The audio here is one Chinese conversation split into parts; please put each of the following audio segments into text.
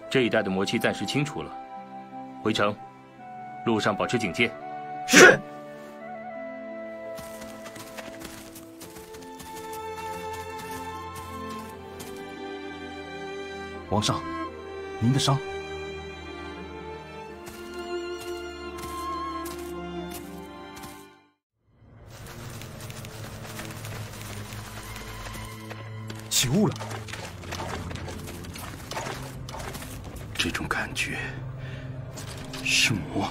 这一带的魔气暂时清除了，回城，路上保持警戒。 是。 皇上，您的伤。 起雾了。 这种感觉是魔。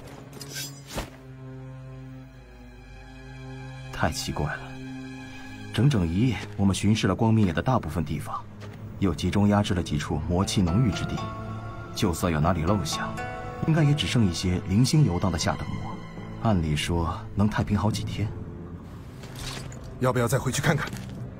太奇怪了，整整一夜，我们巡视了光明野的大部分地方。 又集中压制了几处魔气浓郁之地，就算有哪里漏下，应该也只剩一些零星游荡的下等魔。按理说能太平好几天。 要不要再回去看看？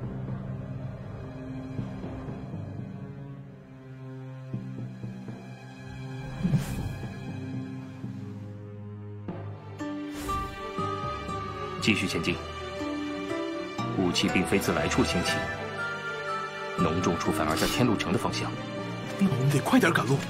继续前进。雾气并非自来处兴起。 浓重处反而在天路城的方向， 那我们得快点赶路。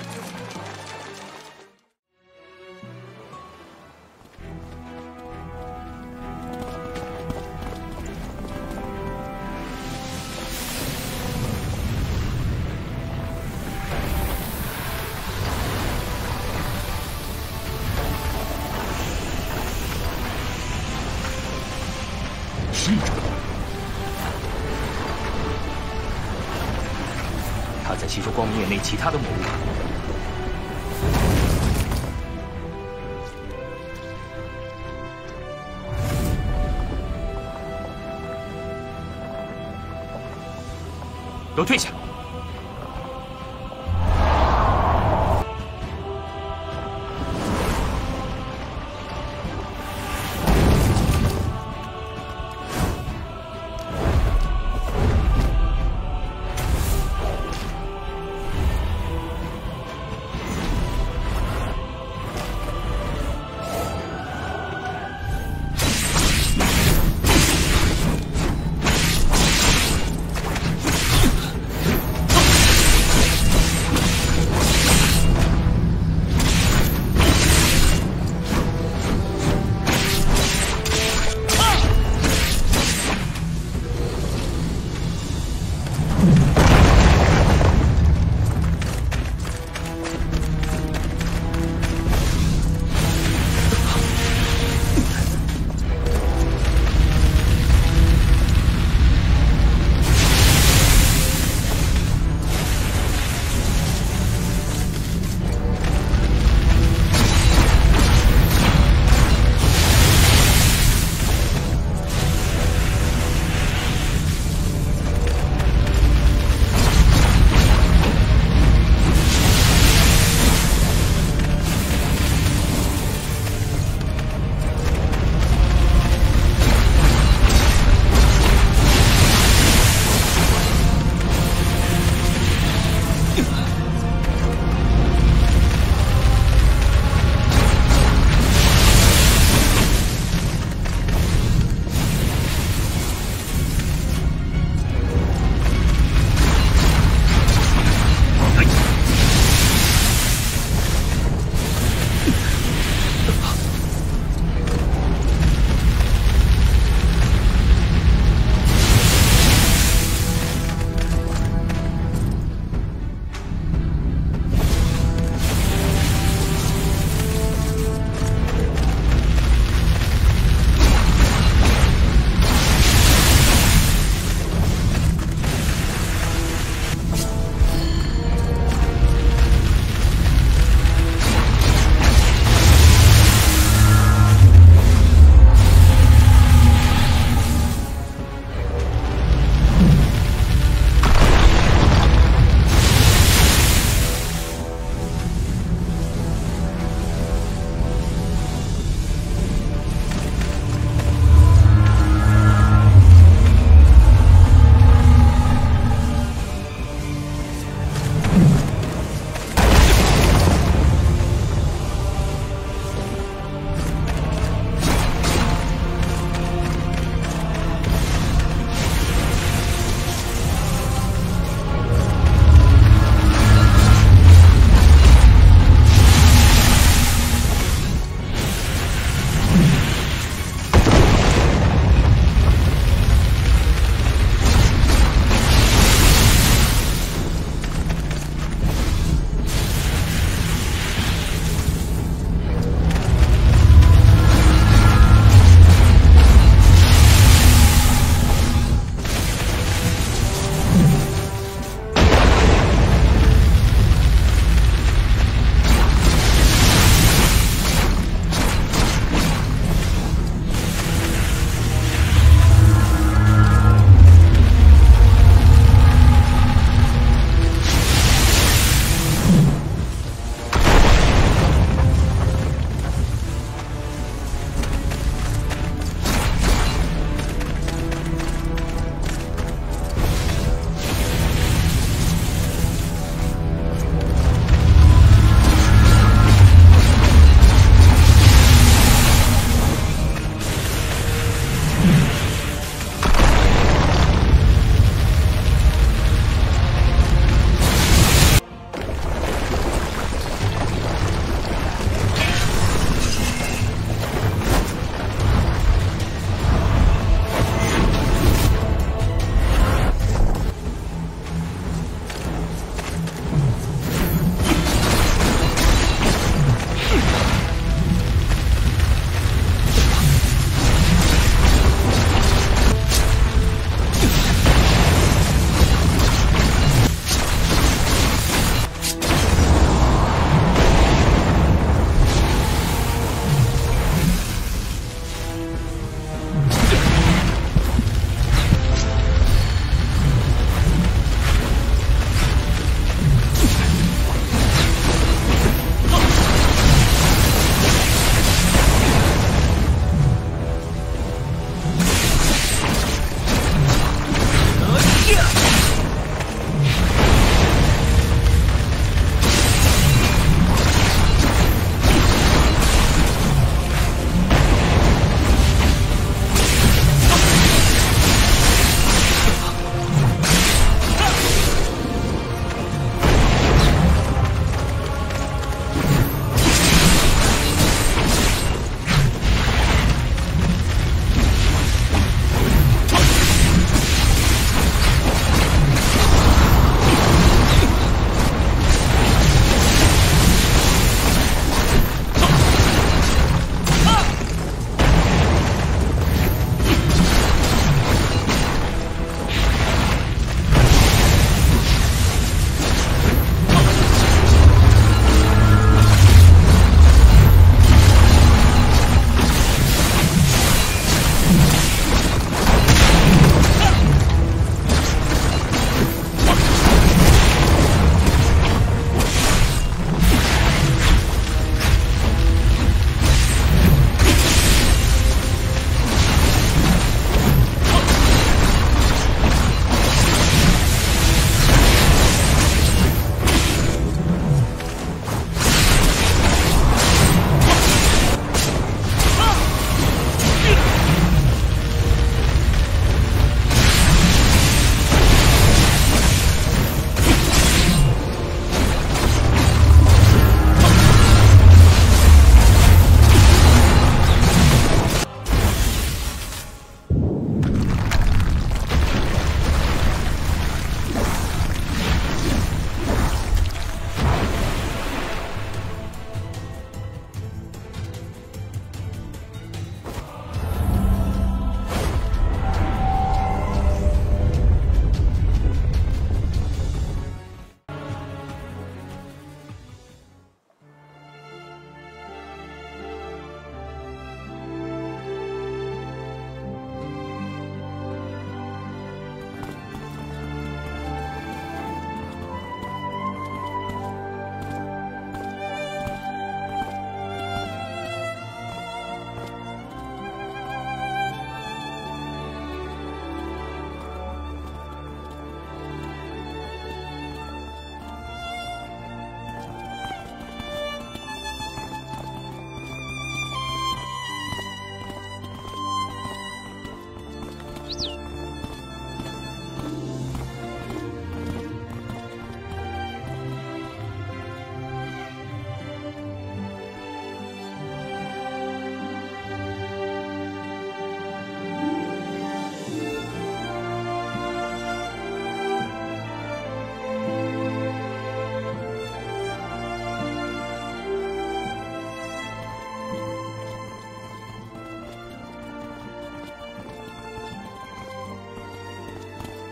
使者。 他在吸收光明野内其他的魔物。都退下！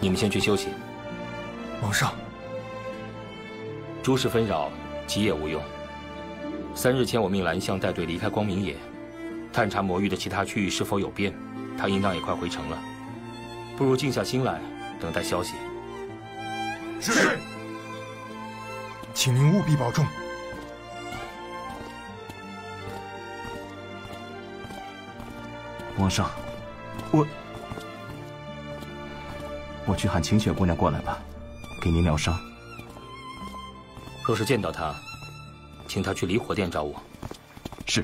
你们先去休息。 皇上， 诸事纷扰，急也无用。3日前，我命蓝相带队离开光明野，探查魔域的其他区域是否有变。他应当也快回城了，不如静下心来，等待消息。 是。请您务必保重。 皇上，我去喊晴雪姑娘过来吧，给您疗伤。 若是见到她，请她去离火殿找我。 是。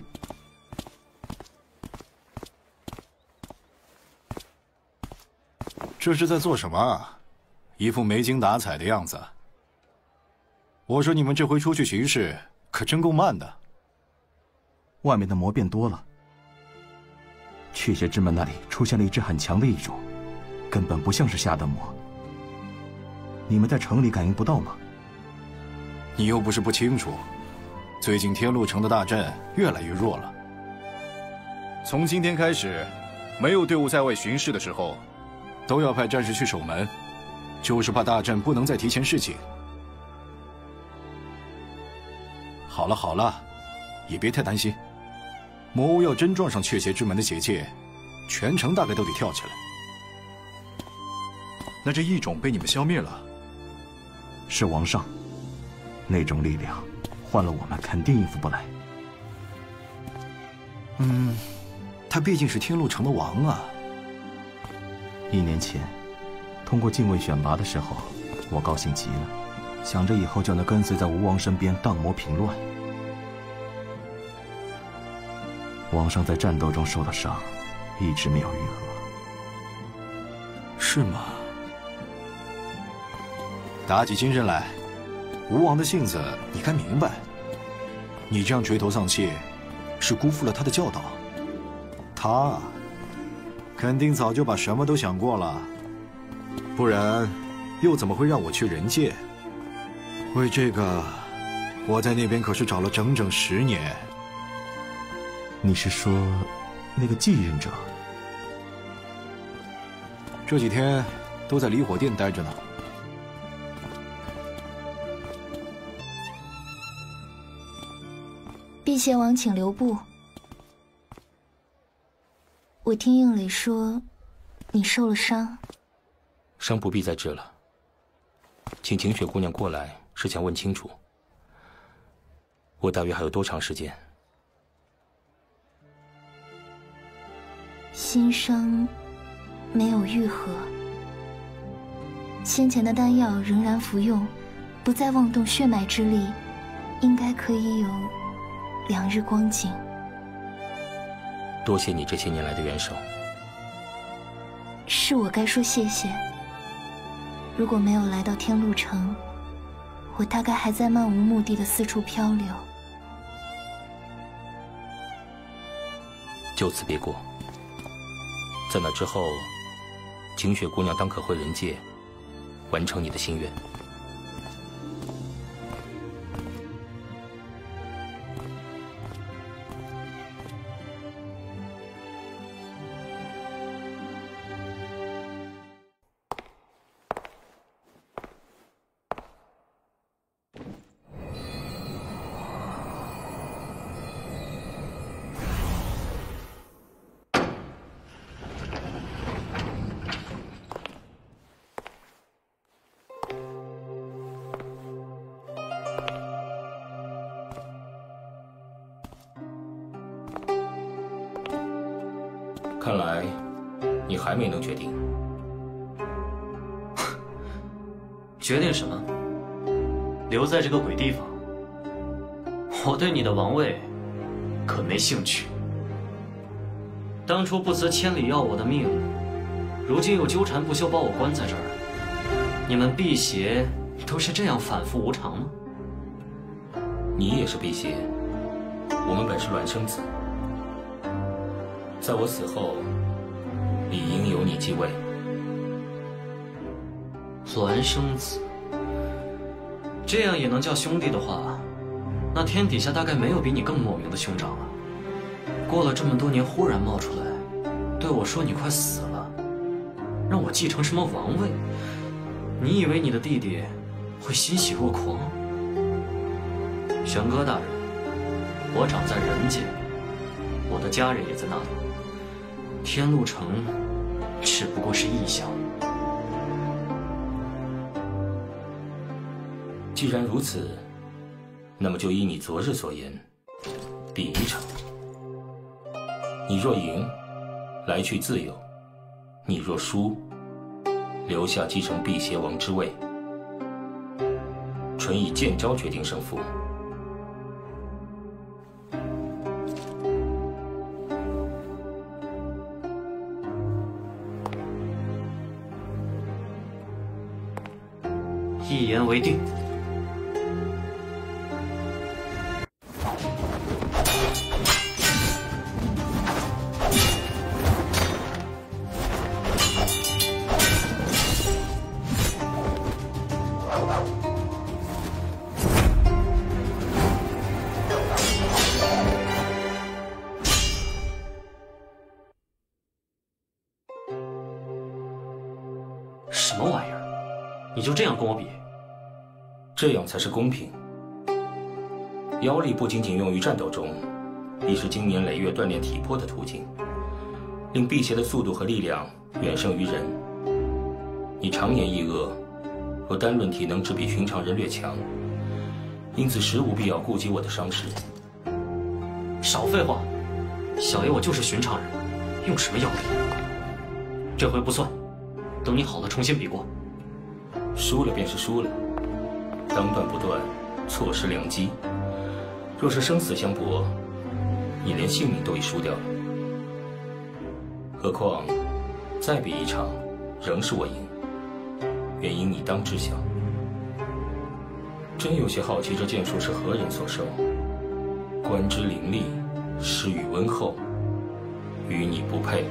这是在做什么啊？一副没精打采的样子。我说你们这回出去巡视，可真够慢的。 外面的魔变多了，雀邪之门那里出现了一只很强的异种，根本不像是下的魔。你们在城里感应不到吗？ 你又不是不清楚，最近天路城的大阵越来越弱了。从今天开始，没有队伍在外巡视的时候，都要派战士去守门，就是怕大阵不能再提前示警。好了好了，也别太担心。魔物要真撞上雀邪之门的结界，全城大概都得跳起来。那这异种被你们消灭了？ 是王上，那种力量换了我们肯定应付不来。 他毕竟是天路城的王啊。 1年前，通过禁卫选拔的时候，我高兴极了，想着以后就能跟随在吴王身边荡魔平乱。王上在战斗中受的伤，一直没有愈合。 是吗？打起精神来，吴王的性子你该明白。你这样垂头丧气，是辜负了他的教导。他肯定早就把什么都想过了，不然又怎么会让我去人界？为这个，我在那边可是找了整整10年。 你是说那个继任者？ 这几天都在离火殿待着呢。 辟邪王请留步。我听应磊说，你受了伤。 伤不必再治了。请晴雪姑娘过来，是想问清楚，我大约还有多长时间？ 新伤没有愈合，先前的丹药仍然服用，不再妄动血脉之力，应该可以有2日光景。 多谢你这些年来的援手。 是我该说谢谢。如果没有来到天路城，我大概还在漫无目的的四处漂流。 就此别过。在那之后，晴雪姑娘当可回人界，完成你的心愿。看来，你还没能决定。 决定什么？留在这个鬼地方？我对你的王位可没兴趣。当初不辞千里要我的命，如今又纠缠不休把我关在这儿。你们辟邪都是这样反复无常吗？ 你也是辟邪，我们本是孪生子。在我死后，理应由你继位。 孪生子，这样也能叫兄弟的话，那天底下大概没有比你更莫名的兄长了。过了这么多年，忽然冒出来，对我说你快死了，让我继承什么王位， 你以为你的弟弟会欣喜若狂？玄哥大人，我长在人界，我的家人也在那里。天禄城只不过是异象。 既然如此，那么就依你昨日所言，比一场。你若赢，来去自由；你若输，留下继承辟邪王之位。纯以剑招决定胜负。 一言为定。什么玩意儿？你就这样跟我比？ 这样才是公平。妖力不仅仅用于战斗中，亦是经年累月锻炼体魄的途径，令辟邪的速度和力量远胜于人。你常年抑恶，若单论体能只比寻常人略强，因此实无必要顾及我的伤势。 少废话，小爷我就是寻常人，用什么妖力？这回不算，等你好了重新比过。 输了便是输了，当断不断，错失良机。若是生死相搏，你连性命都已输掉了。何况再比一场，仍是我赢，原因你当知晓。真有些好奇，这剑术是何人所授？观之凌厉，施与温厚，与你不配。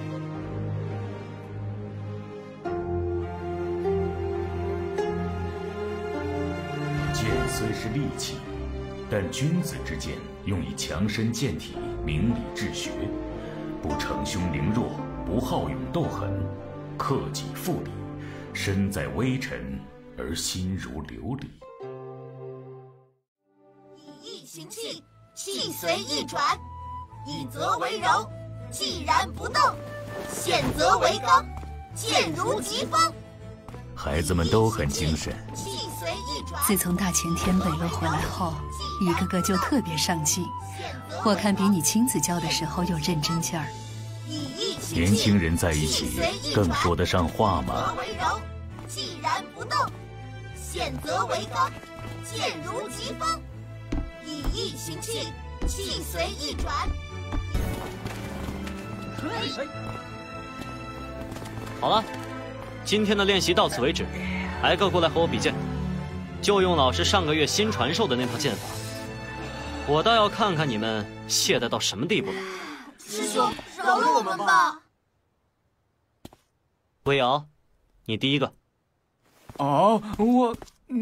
剑虽是利器，但君子之剑用以强身健体、明理治学，不逞凶凌弱，不好勇斗狠，克己复礼，身在微尘而心如琉璃。 以意行气，气随意转；以则为柔，既然不动；现则为刚，剑如疾风。 孩子们都很精神。 自从大前天北洛回来后，一个个就特别上进，我看比你亲自教的时候有认真劲儿。 年轻人在一起更说得上话吗？ 既然不动，现则为刚，剑如疾风。以意行气，气随意转。 好了，今天的练习到此为止，挨个过来和我比剑。就用老师上个月新传授的那套剑法，我倒要看看你们懈怠到什么地步了。 师兄，饶了我们吧！ 魏瑶，你第一个。 哦，我……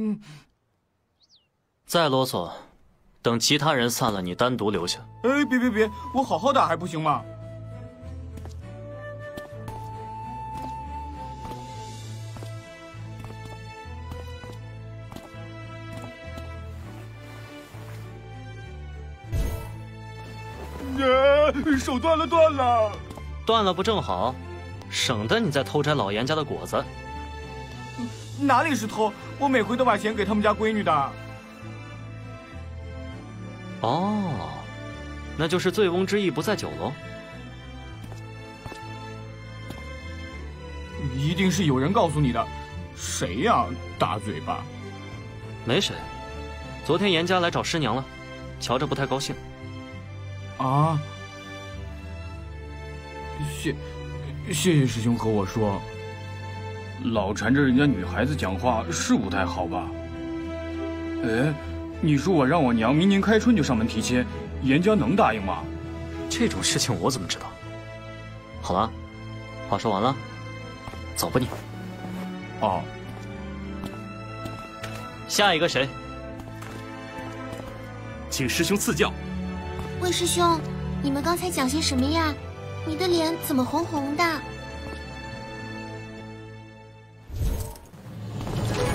再啰嗦，等其他人散了，你单独留下。 哎，别，我好好打还不行吗？手断了！ 断了不正好，省得你再偷摘老严家的果子。 哪里是偷？我每回都把钱给他们家闺女的。 哦，那就是醉翁之意不在酒喽。 一定是有人告诉你的。谁呀？大嘴巴。 没谁。昨天严家来找师娘了，瞧着不太高兴。 啊！谢谢师兄和我说，老缠着人家女孩子讲话是不太好吧？哎，你说我让我娘明年开春就上门提亲，严家能答应吗？ 这种事情我怎么知道？好了，话说完了，走吧你。 哦。 下一个谁？ 请师兄赐教。 魏师兄，你们刚才讲些什么呀？你的脸怎么红红的？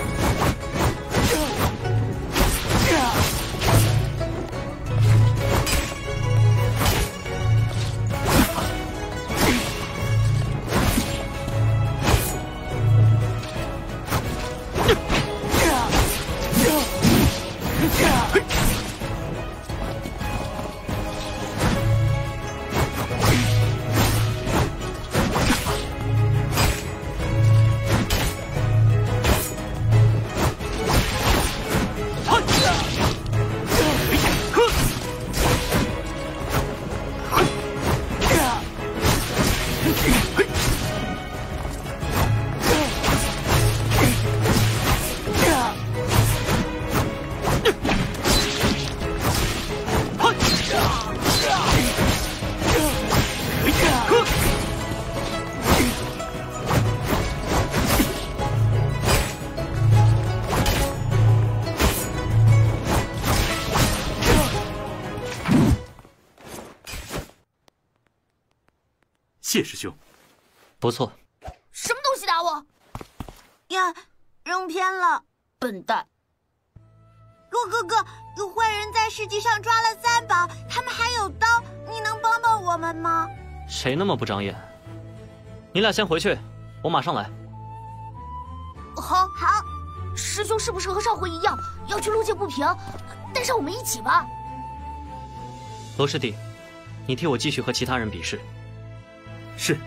谢师兄， 不错。 什么东西打我？呀，扔偏了，笨蛋！洛哥哥，有坏人在市集上抓了3宝，他们还有刀，你能帮帮我们吗？ 谁那么不长眼？你俩先回去，我马上来。 好。师兄是不是和上回一样要去路见不平？带上我们一起吧。 罗师弟，你替我继续和其他人比试。 是。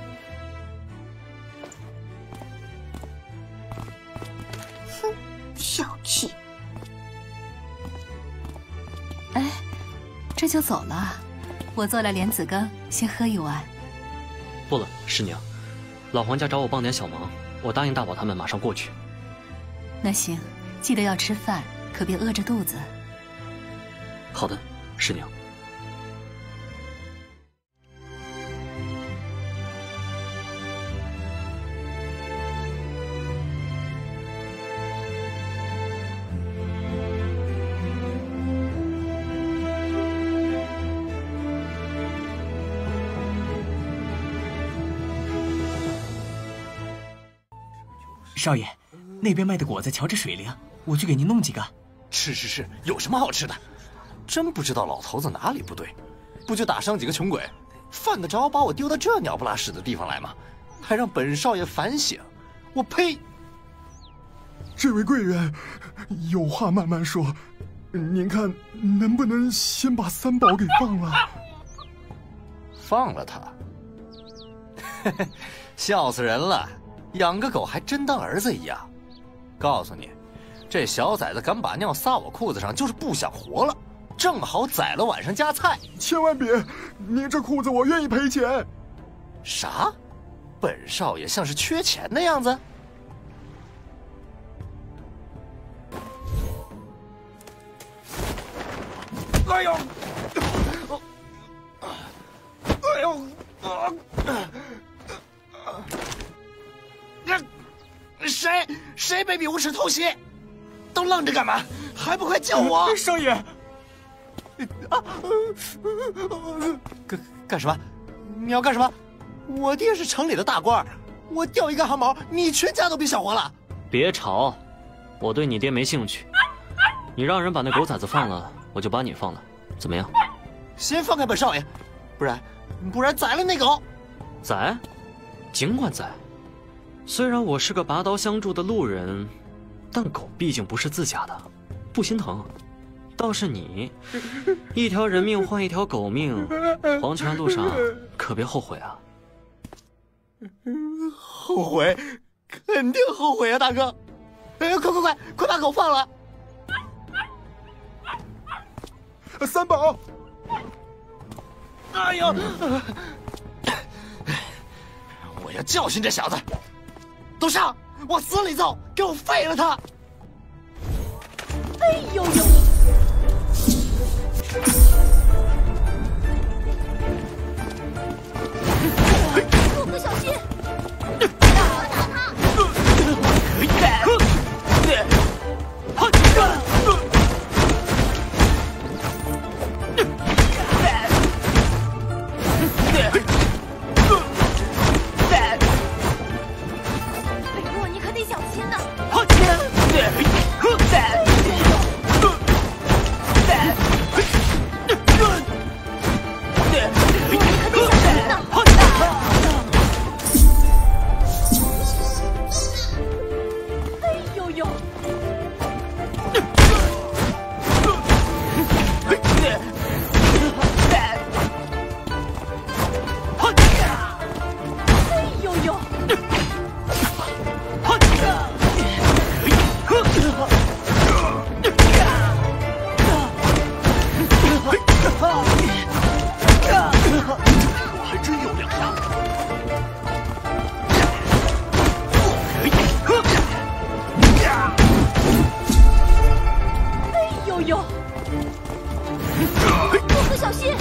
哼，小气。 哎，这就走了？我做了莲子羹，先喝一碗。 不了，师娘，老黄家找我帮点小忙，我答应大宝他们马上过去。 那行，记得要吃饭，可别饿着肚子。 好的，师娘。 少爷，那边卖的果子瞧着水灵，我去给您弄几个。 是，有什么好吃的？真不知道老头子哪里不对，不就打伤几个穷鬼，犯得着把我丢到这鸟不拉屎的地方来吗？还让本少爷反省，我呸！ 这位贵人，有话慢慢说，您看能不能先把3宝给放了？ 放了他？嘿嘿，笑死人了！养个狗还真当儿子一样。告诉你，这小崽子敢把尿撒我裤子上，就是不想活了。正好宰了晚上加菜。 千万别！您这裤子我愿意赔钱。 啥？本少爷像是缺钱的样子？哎呦！哎呦！谁卑鄙无耻偷袭？都愣着干嘛？还不快救我！ 少爷！ 干什么？你要干什么？我爹是城里的大官，我掉一根汗毛，你全家都别想活了。 别吵，我对你爹没兴趣。你让人把那狗崽子放了，我就把你放了，怎么样？ 先放开本少爷，不然宰了那狗。 宰？尽管宰。虽然我是个拔刀相助的路人，但狗毕竟不是自家的，不心疼。倒是你，一条人命换一条狗命，黄泉路上可别后悔啊！ 后悔，肯定后悔啊，大哥！哎，快把狗放了 ！3宝！ 哎呦！我要教训这小子！都上，往死里揍，给我废了他！ 哎呦呦！洛哥小心！打他！你可得小心呐！ 呦！洛哥小心！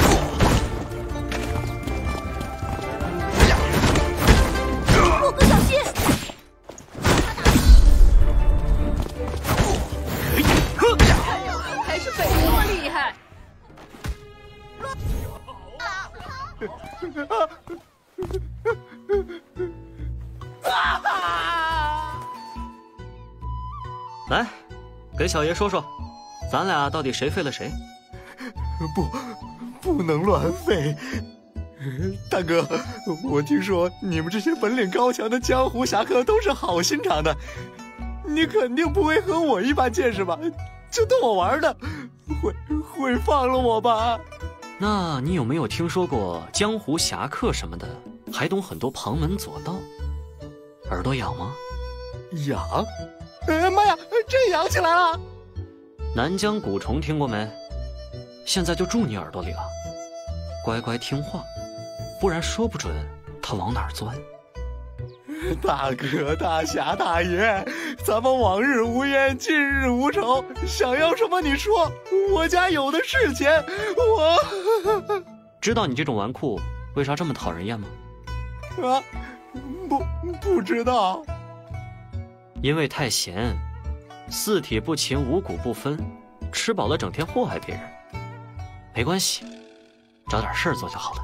洛哥小心！还是北洛厉害。 来，给小爷说说，咱俩到底谁废了谁？ 不能乱废。大哥，我听说你们这些本领高强的江湖侠客都是好心肠的，你肯定不会和我一般见识吧？就逗我玩的，会放了我吧？ 那你有没有听说过江湖侠客什么的，还懂很多旁门左道？耳朵痒吗？ 痒？妈呀，真痒起来了！ 南疆蛊虫听过没？现在就住你耳朵里了，乖乖听话，不然说不准它往哪儿钻。 大哥大侠大爷，咱们往日无冤，近日无仇，想要什么你说，我家有的是钱。我知道你这种纨绔为啥这么讨人厌吗？ 啊，不知道。 因为太闲，四体不勤，五谷不分，吃饱了整天祸害别人。没关系，找点事儿做就好了。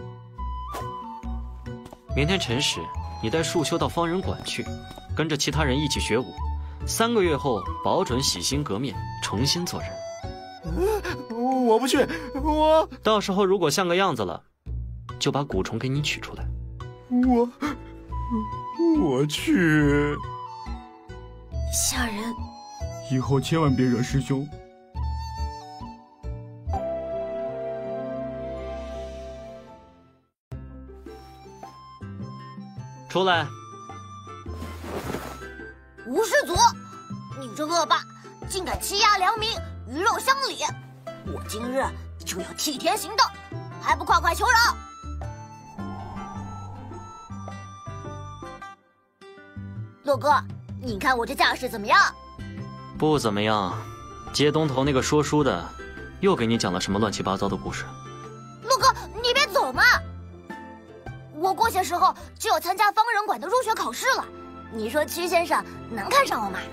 明天辰时，你带束修到方人馆去，跟着其他人一起学武。3个月后，保准洗心革面，重新做人。 我不去， 到时候如果像个样子了，就把蛊虫给你取出来。 我去。 吓人！ 以后千万别惹师兄。 出来！ 吴世祖，你这恶霸，竟敢欺压良民，鱼肉乡里！我今日就要替天行道，还不快快求饶！洛哥，你看我这架势怎么样？ 不怎么样。街东头那个说书的，又给你讲了什么乱七八糟的故事？ 洛哥，你别走嘛！我过些时候就要参加方人馆的入学考试了，你说屈先生能看上我吗？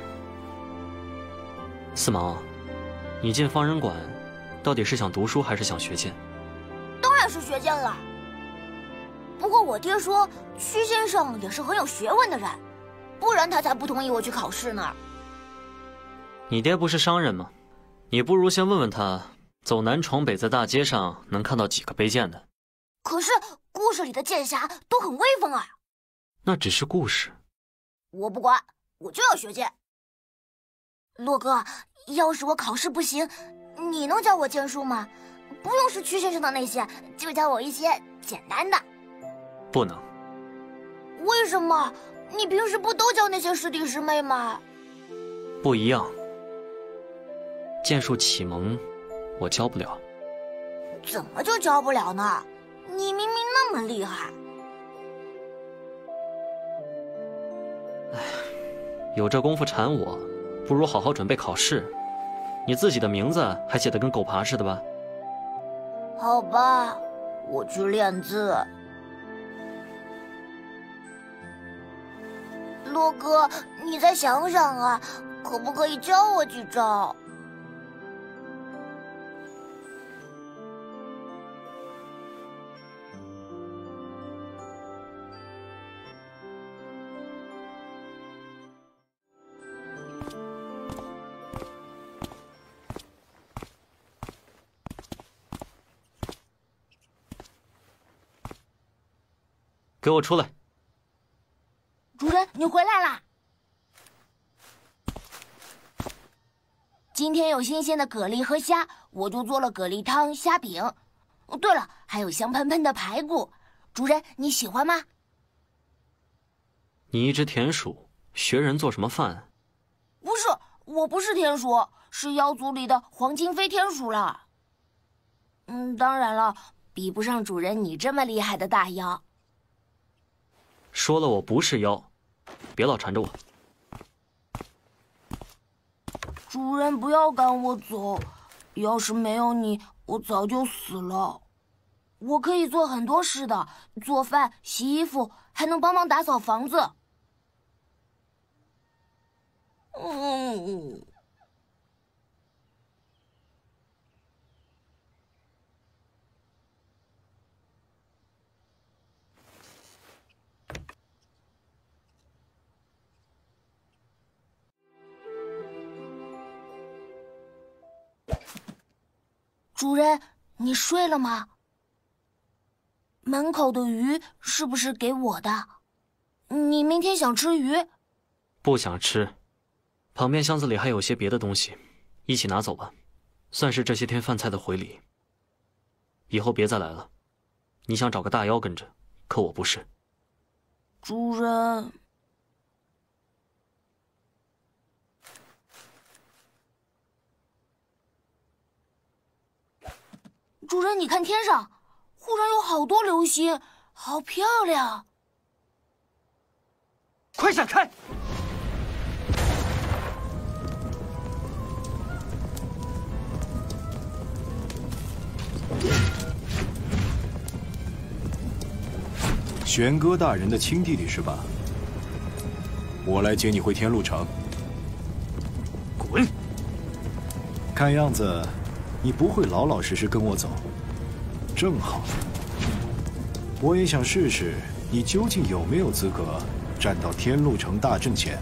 四毛，你进方人馆，到底是想读书还是想学剑？ 当然是学剑了。不过我爹说，屈先生也是很有学问的人，不然他才不同意我去考试呢。 你爹不是商人吗？你不如先问问他，走南闯北在大街上能看到几个背剑的？ 可是故事里的剑侠都很威风啊。 那只是故事。 我不管，我就要学剑。洛哥，要是我考试不行，你能教我剑术吗？不用是屈先生的那些，就教我一些简单的。 不能。 为什么？你平时不都教那些师弟师妹吗？ 不一样。剑术启蒙，我教不了。 怎么就教不了呢？你明明那么厉害。 有这功夫缠我，不如好好准备考试。你自己的名字还写得跟狗爬似的吧？ 好吧，我去练字。洛哥，你再想想啊，可不可以教我几招？ 给我出来！ 主人，你回来啦！今天有新鲜的蛤蜊和虾，我就做了蛤蜊汤、虾饼。哦，对了，还有香喷喷的排骨。主人，你喜欢吗？ 你一只田鼠，学人做什么饭？ 不是，我不是田鼠，是妖族里的黄金飞天鼠了。当然了，比不上主人你这么厉害的大妖。 说了我不是妖，别老缠着我。 主人不要赶我走， 要是没有你，我早就死了。我可以做很多事的，做饭、洗衣服，还能帮忙打扫房子。主人，你睡了吗？门口的鱼是不是给我的？你明天想吃鱼？ 不想吃。旁边箱子里还有些别的东西，一起拿走吧，算是这些天饭菜的回礼。以后别再来了。你想找个大妖跟着，可我不是。 主人。主人，你看天上，忽然有好多流星，好漂亮！ 快闪开！ 玄哥大人的亲弟弟是吧？我来接你回天路城。 滚！ 看样子，你不会老老实实跟我走。正好，我也想试试你究竟有没有资格站到天路城大阵前。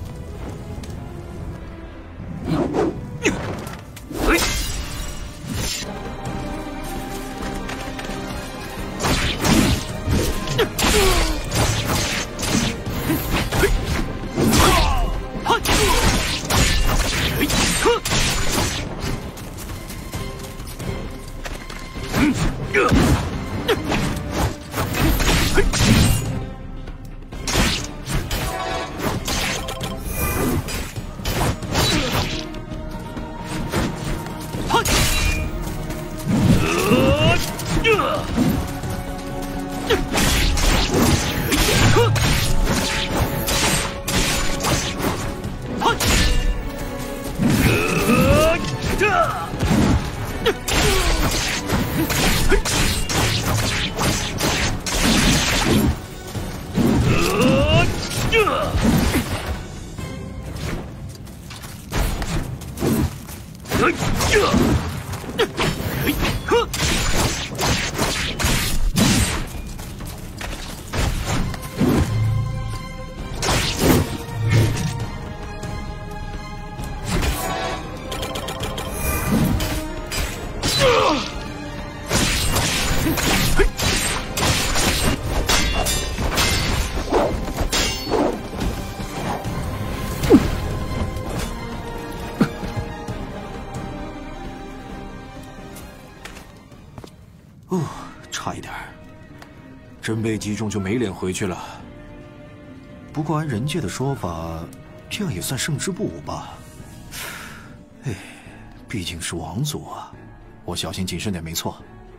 差一点，真被击中就没脸回去了。不过按人界的说法，这样也算胜之不武吧。哎，毕竟是王族啊，我小心谨慎点没错。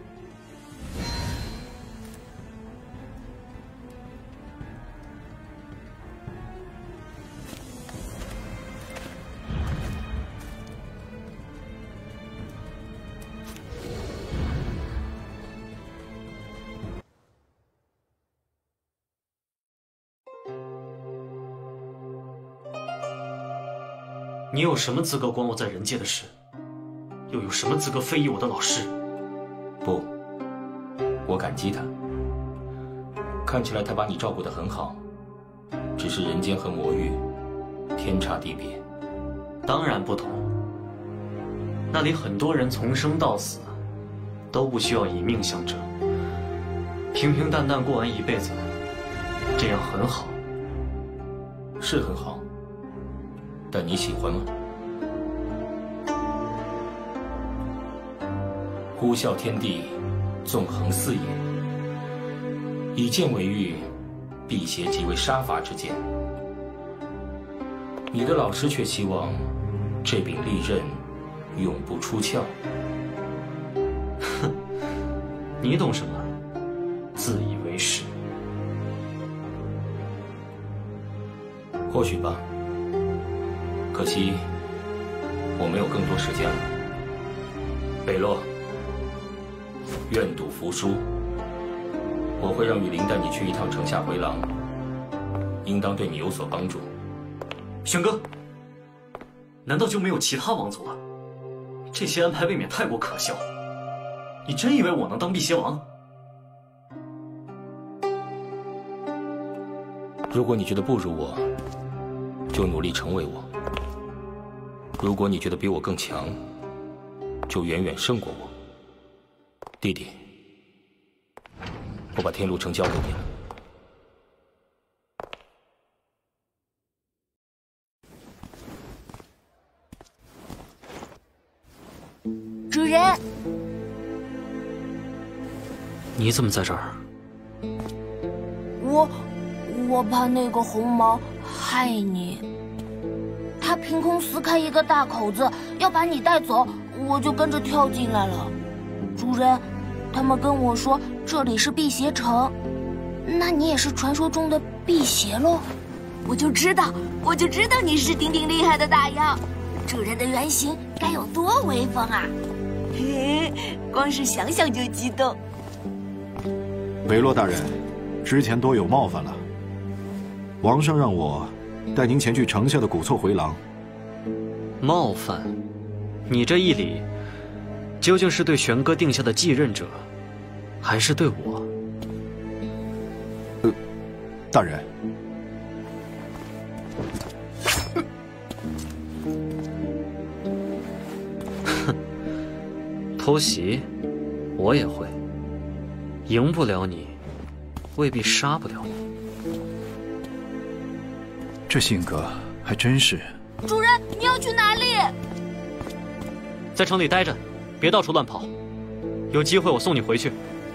你有什么资格管我在人界的事？又有什么资格非议我的老师？ 不，我感激他。看起来他把你照顾得很好，只是人间和魔域天差地别。 当然不同。那里很多人从生到死，都不需要以命相争，平平淡淡过完一辈子，这样很好。 是很好。但你喜欢吗？呼啸天地，纵横四野，以剑为喻，辟邪即为杀伐之剑。你的老师却希望这柄利刃永不出鞘。 哼，你懂什么？自以为是。 或许吧。可惜，我没有更多时间了。 北洛，愿赌服输。我会让雨林带你去一趟城下回廊，应当对你有所帮助。 玄哥，难道就没有其他王族了？这些安排未免太过可笑。你真以为我能当辟邪王？ 如果你觉得不如我，就努力成为我；如果你觉得比我更强，就远远胜过我。弟弟，我把天禄城交给你了。 主人， 你怎么在这儿？ 我怕那个红毛害你，他凭空撕开一个大口子，要把你带走，我就跟着跳进来了。主人，他们跟我说这里是辟邪城，那你也是传说中的辟邪喽？我就知道你是顶顶厉害的大妖，主人的原型该有多威风啊！嘿，光是想想就激动。 韦洛大人，之前多有冒犯了。王上让我带您前去城下的古厝回廊。 冒犯？你这一礼，究竟是对玄哥定下的继任者，还是对我？ 大人。 哼，偷袭，我也会。赢不了你，未必杀不了你。 这性格还真是。 主人，你要去哪里？ 在城里待着，别到处乱跑。有机会我送你回去。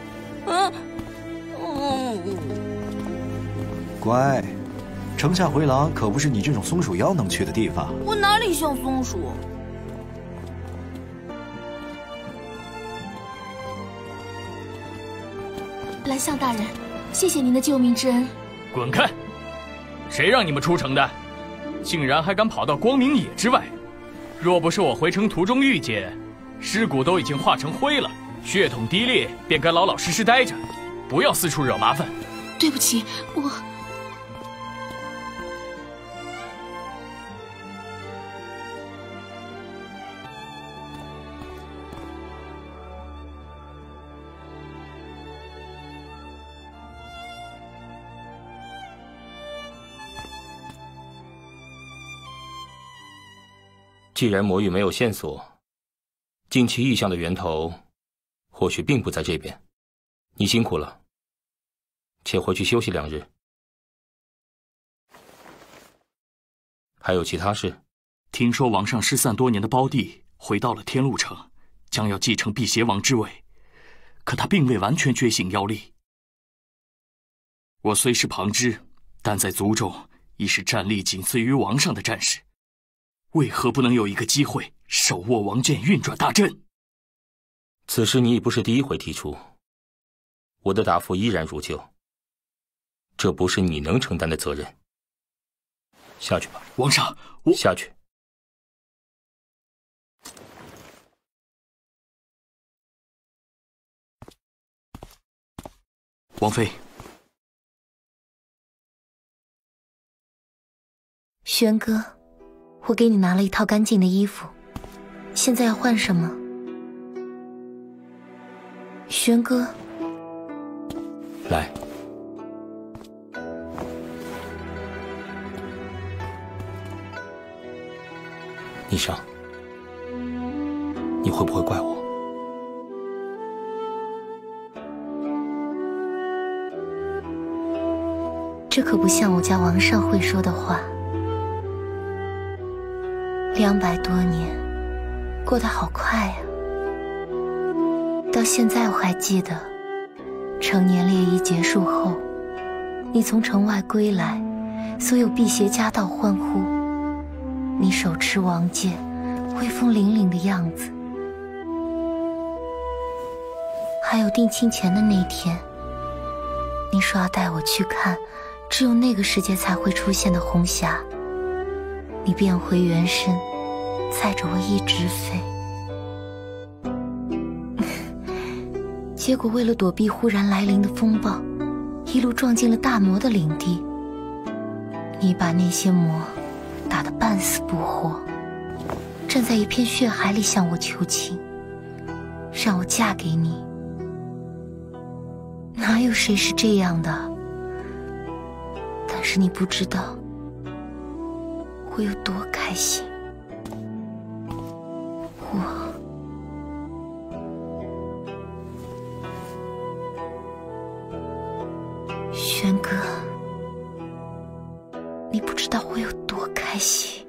乖，城下回廊可不是你这种松鼠妖能去的地方。 我哪里像松鼠？ 蓝象大人，谢谢您的救命之恩。 滚开！谁让你们出城的？竟然还敢跑到光明野之外！若不是我回城途中遇见，尸骨都已经化成灰了，血统低劣，便该老老实实待着，不要四处惹麻烦。 对不起，我…… 既然魔域没有线索，近期异象的源头或许并不在这边。你辛苦了，且回去休息2日。还有其他事？ 听说王上失散多年的胞弟回到了天禄城，将要继承辟邪王之位，可他并未完全觉醒妖力。我虽是旁支，但在族中已是战力仅次于王上的战士。为何不能有一个机会手握王剑，运转大阵？ 此事你已不是第一回提出，我的答复依然如旧。这不是你能承担的责任。下去吧。 王上，我下去。 王妃， 轩哥，我给你拿了一套干净的衣服，现在要换什么？轩哥， 来，霓裳，你会不会怪我？ 这可不像我家王上会说的话。200多年，过得好快呀！到现在我还记得，成年猎役结束后，你从城外归来，所有辟邪家道欢呼，你手持王剑，威风凛凛的样子。还有定亲前的那天，你说要带我去看只有那个世界才会出现的红霞，你变回原身，载着我一直飞。 结果为了躲避忽然来临的风暴，一路撞进了大魔的领地。你把那些魔打得半死不活，站在一片血海里向我求情，让我嫁给你。哪有谁是这样的？但是你不知道我有多开心。轩哥，你不知道我有多开心。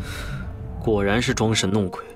果然是装神弄鬼。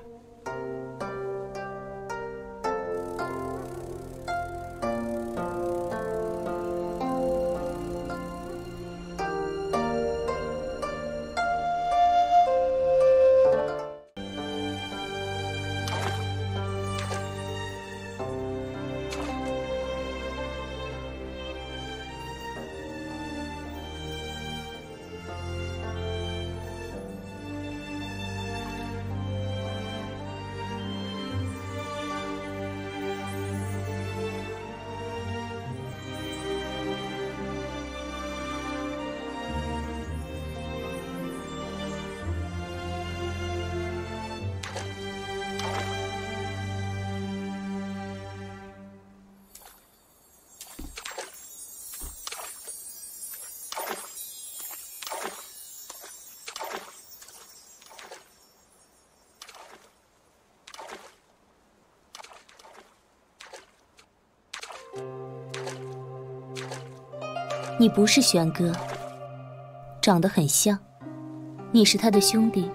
你不是玄哥，长得很像。你是他的兄弟。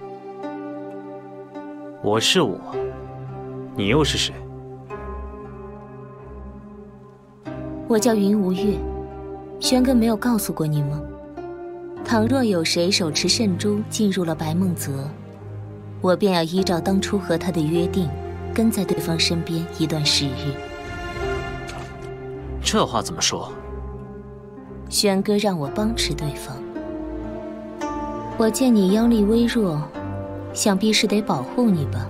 我是我，你又是谁？ 我叫云无月，玄哥没有告诉过你吗？倘若有谁手持圣珠进入了白梦泽，我便要依照当初和他的约定，跟在对方身边一段时日。 这话怎么说？ 玄哥让我帮持对方，我见你妖力微弱，想必是得保护你吧？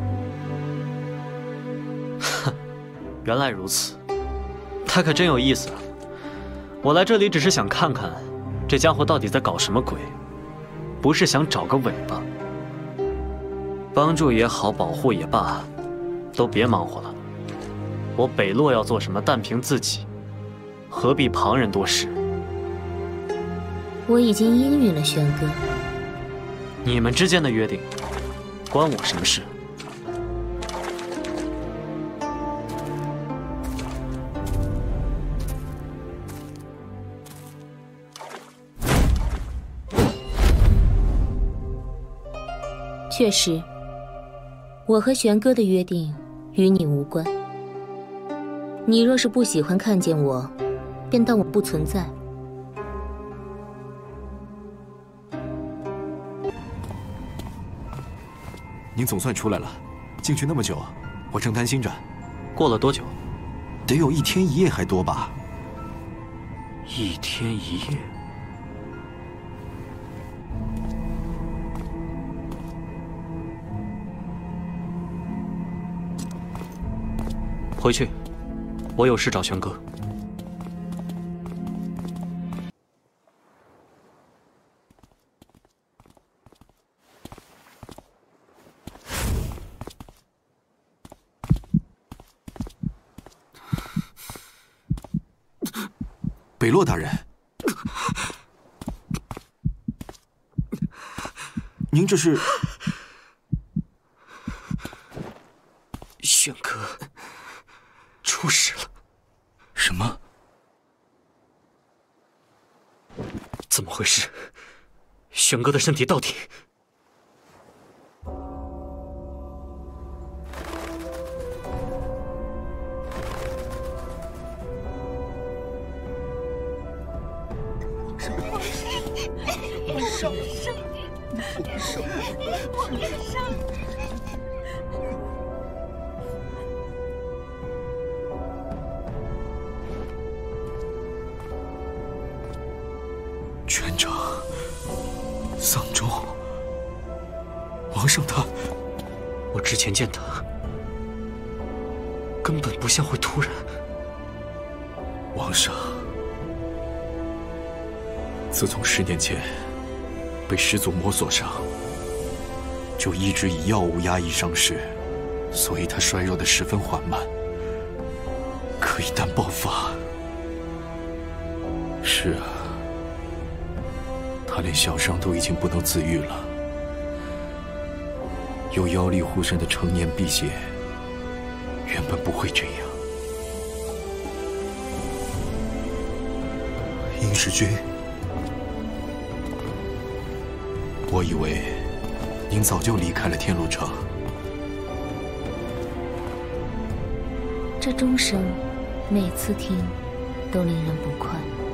哼，原来如此，他可真有意思啊！我来这里只是想看看，这家伙到底在搞什么鬼，不是想找个尾巴。帮助也好，保护也罢，都别忙活了。我北洛要做什么，但凭自己，何必旁人多事？ 我已经应允了玄哥。 你们之间的约定，关我什么事？ 确实，我和玄哥的约定与你无关。你若是不喜欢看见我，便当我不存在。 您总算出来了，进去那么久，我正担心着。 过了多久？ 得有1天1夜还多吧。 1天1夜。回去，我有事找玄哥。 北洛大人，您这是？ 玄哥出事了。 什么？ 怎么回事？玄哥的身体到底…… 权长，丧钟，皇上他…… 我之前见他，根本不像会突然。 皇上，自从10年前被始祖魔所伤，就一直以药物压抑伤势，所以他衰弱得十分缓慢。可一旦爆发，是啊，他连小伤都已经不能自愈了。有妖力护身的成年辟邪，原本不会这样。殷世君，我以为您早就离开了天禄城。 这钟声，每次听都令人不快。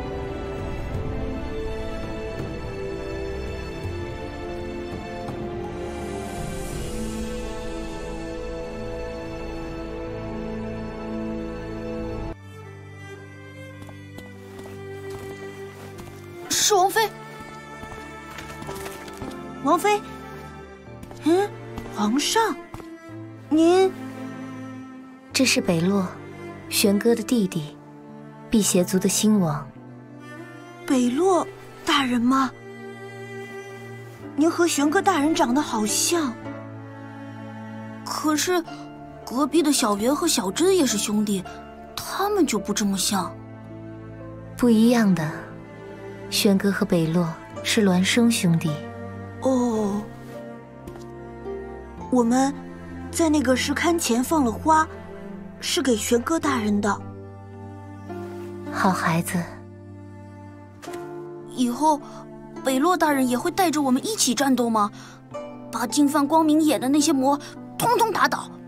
是王妃。王妃，皇上，您。 这是北洛，玄哥的弟弟，辟邪族的新王。 北洛大人吗？您和玄哥大人长得好像。可是，隔壁的小圆和小珍也是兄弟，他们就不这么像。 不一样的，玄哥和北洛是孪生兄弟。 哦，我们在那个石龛前放了花。是给玄哥大人的。 好孩子， 以后北洛大人也会带着我们一起战斗吗？把进犯光明野的那些魔通通打倒。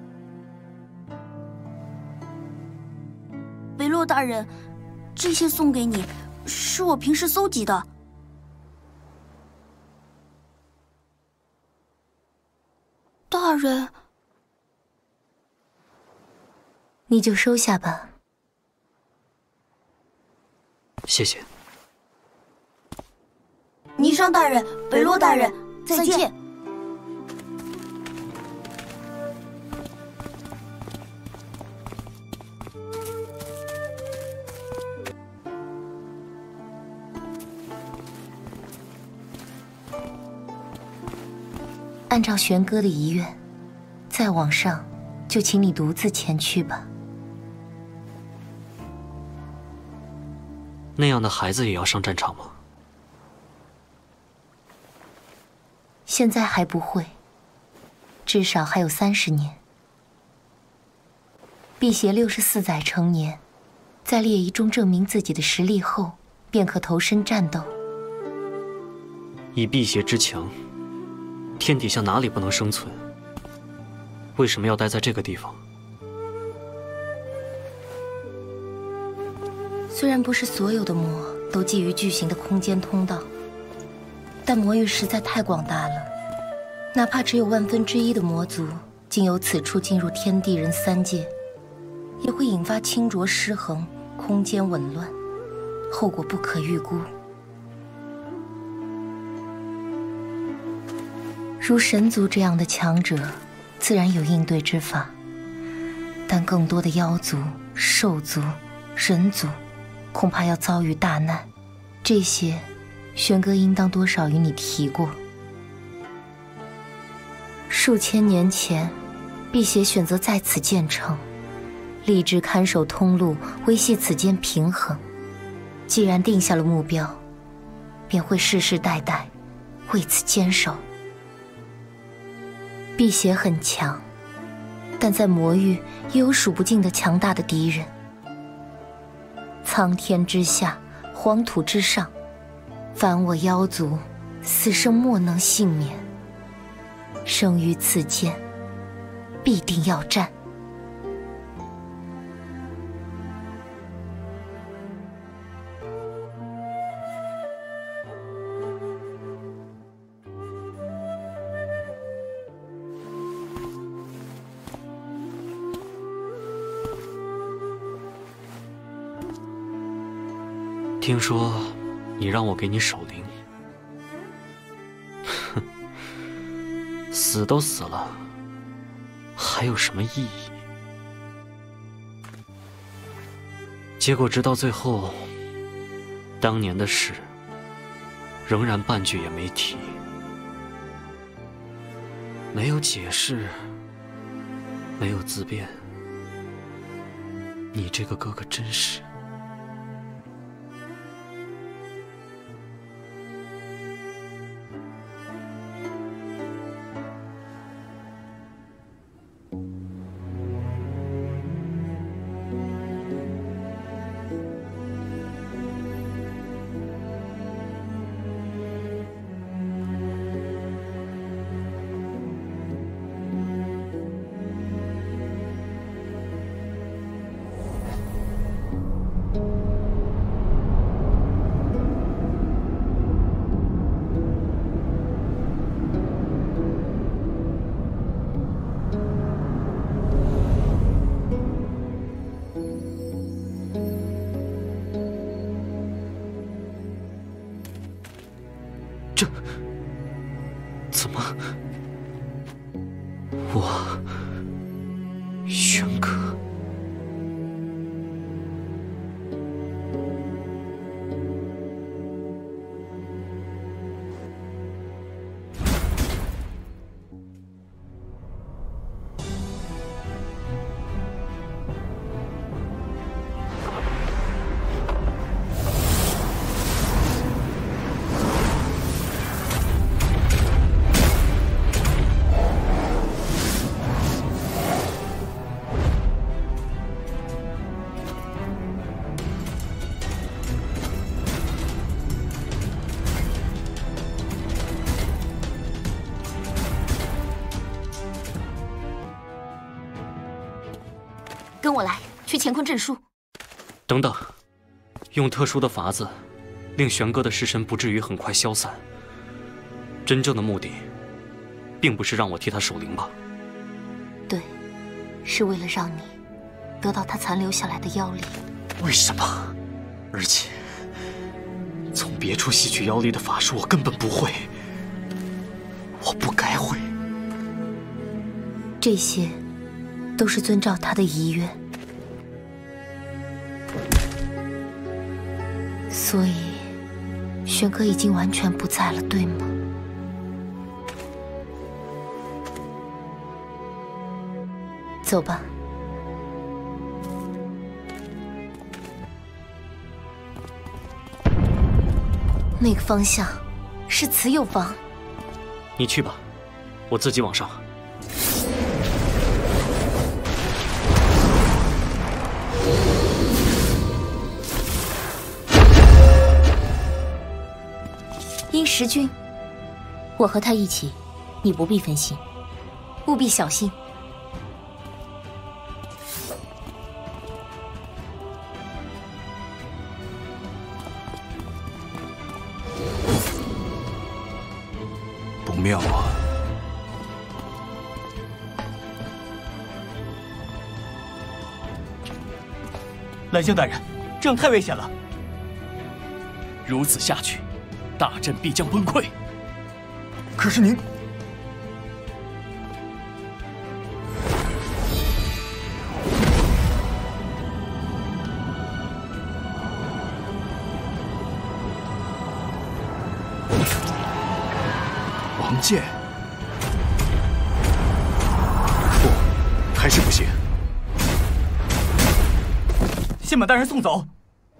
北洛大人，这些送给你，是我平时搜集的。大人。 你就收下吧。 谢谢。 霓裳大人，北洛大人，再见。 按照玄哥的遗愿，再往上，就请你独自前去吧。 那样的孩子也要上战场吗？ 现在还不会，至少还有30年。辟邪64载成年，在猎仪中证明自己的实力后，便可投身战斗。 以辟邪之强，天底下哪里不能生存？为什么要待在这个地方？ 虽然不是所有的魔都觊觎巨型的空间通道，但魔域实在太广大了，哪怕只有1/1000的魔族经由此处进入天地人3界，也会引发清浊失衡、空间紊乱，后果不可预估。如神族这样的强者，自然有应对之法，但更多的妖族、兽族、人族恐怕要遭遇大难，这些玄哥应当多少与你提过。数千年前，辟邪选择在此建城，立志看守通路，维系此间平衡。既然定下了目标，便会世世代代为此坚守。辟邪很强，但在魔域也有数不尽的强大的敌人。苍天之下，黄土之上，凡我妖族，死生莫能幸免。生于此间，必定要战。 听说你让我给你守灵，哼，死都死了，还有什么意义？结果直到最后，当年的事仍然半句也没提，没有解释，没有自辩。你这个哥哥真是…… 我，玄哥。 跟我来，去乾坤镇书。 等等，用特殊的法子，令玄哥的尸身不至于很快消散。真正的目的，并不是让我替他守灵吧？ 对，是为了让你得到他残留下来的妖力。 为什么？而且，从别处吸取妖力的法术，我根本不会。我不该会。 这些都是遵照他的遗愿。所以，玄哥已经完全不在了，对吗？走吧。那个方向是慈幼坊。 你去吧，我自己往上。 殷时君，我和他一起，你不必分心，务必小心。 不妙啊！ 蓝香大人，这样太危险了。如此下去，大阵必将崩溃。 可是您， 王剑，不，还是不行。 先把大人送走。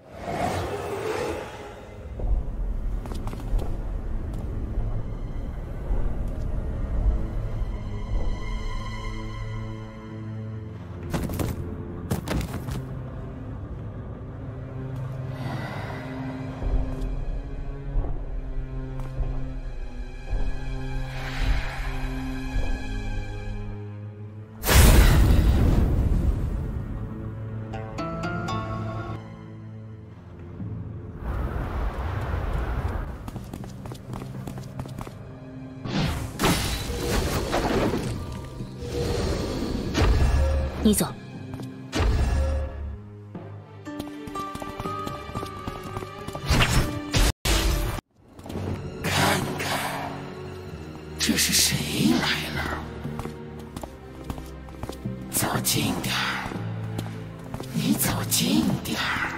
你走。 看看，这是谁来了？走近点儿，你走近点儿。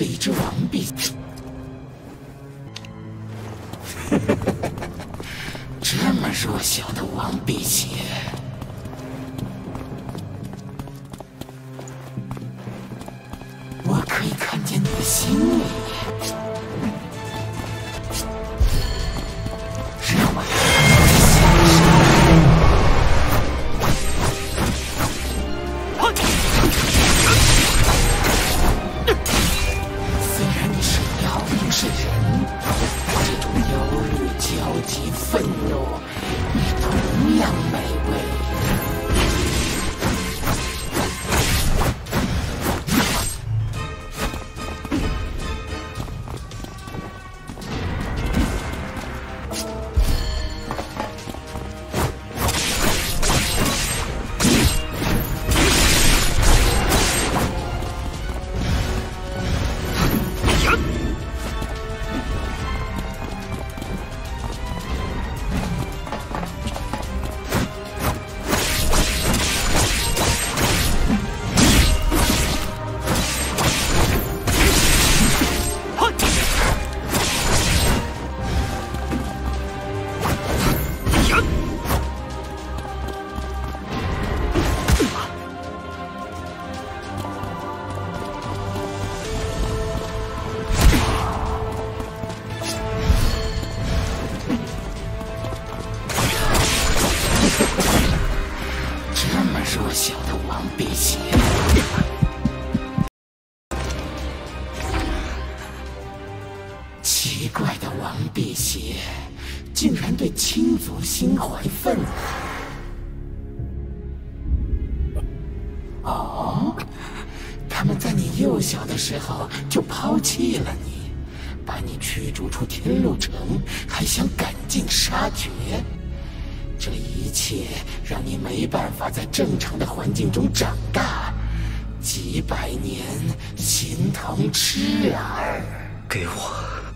是一只王辟。这么弱小的王辟邪，我可以看见你的心里。让我看看你想什么。虽然你是妖，不是人，这种忧虑、焦急、愤怒，也同样美味。奇怪的王辟邪，竟然对亲族心怀愤恨。哦，他们在你幼小的时候就抛弃了你，把你驱逐出天路城，还想赶尽杀绝。这一切让你没办法在正常的环境中长大，几百年形同痴儿。 给我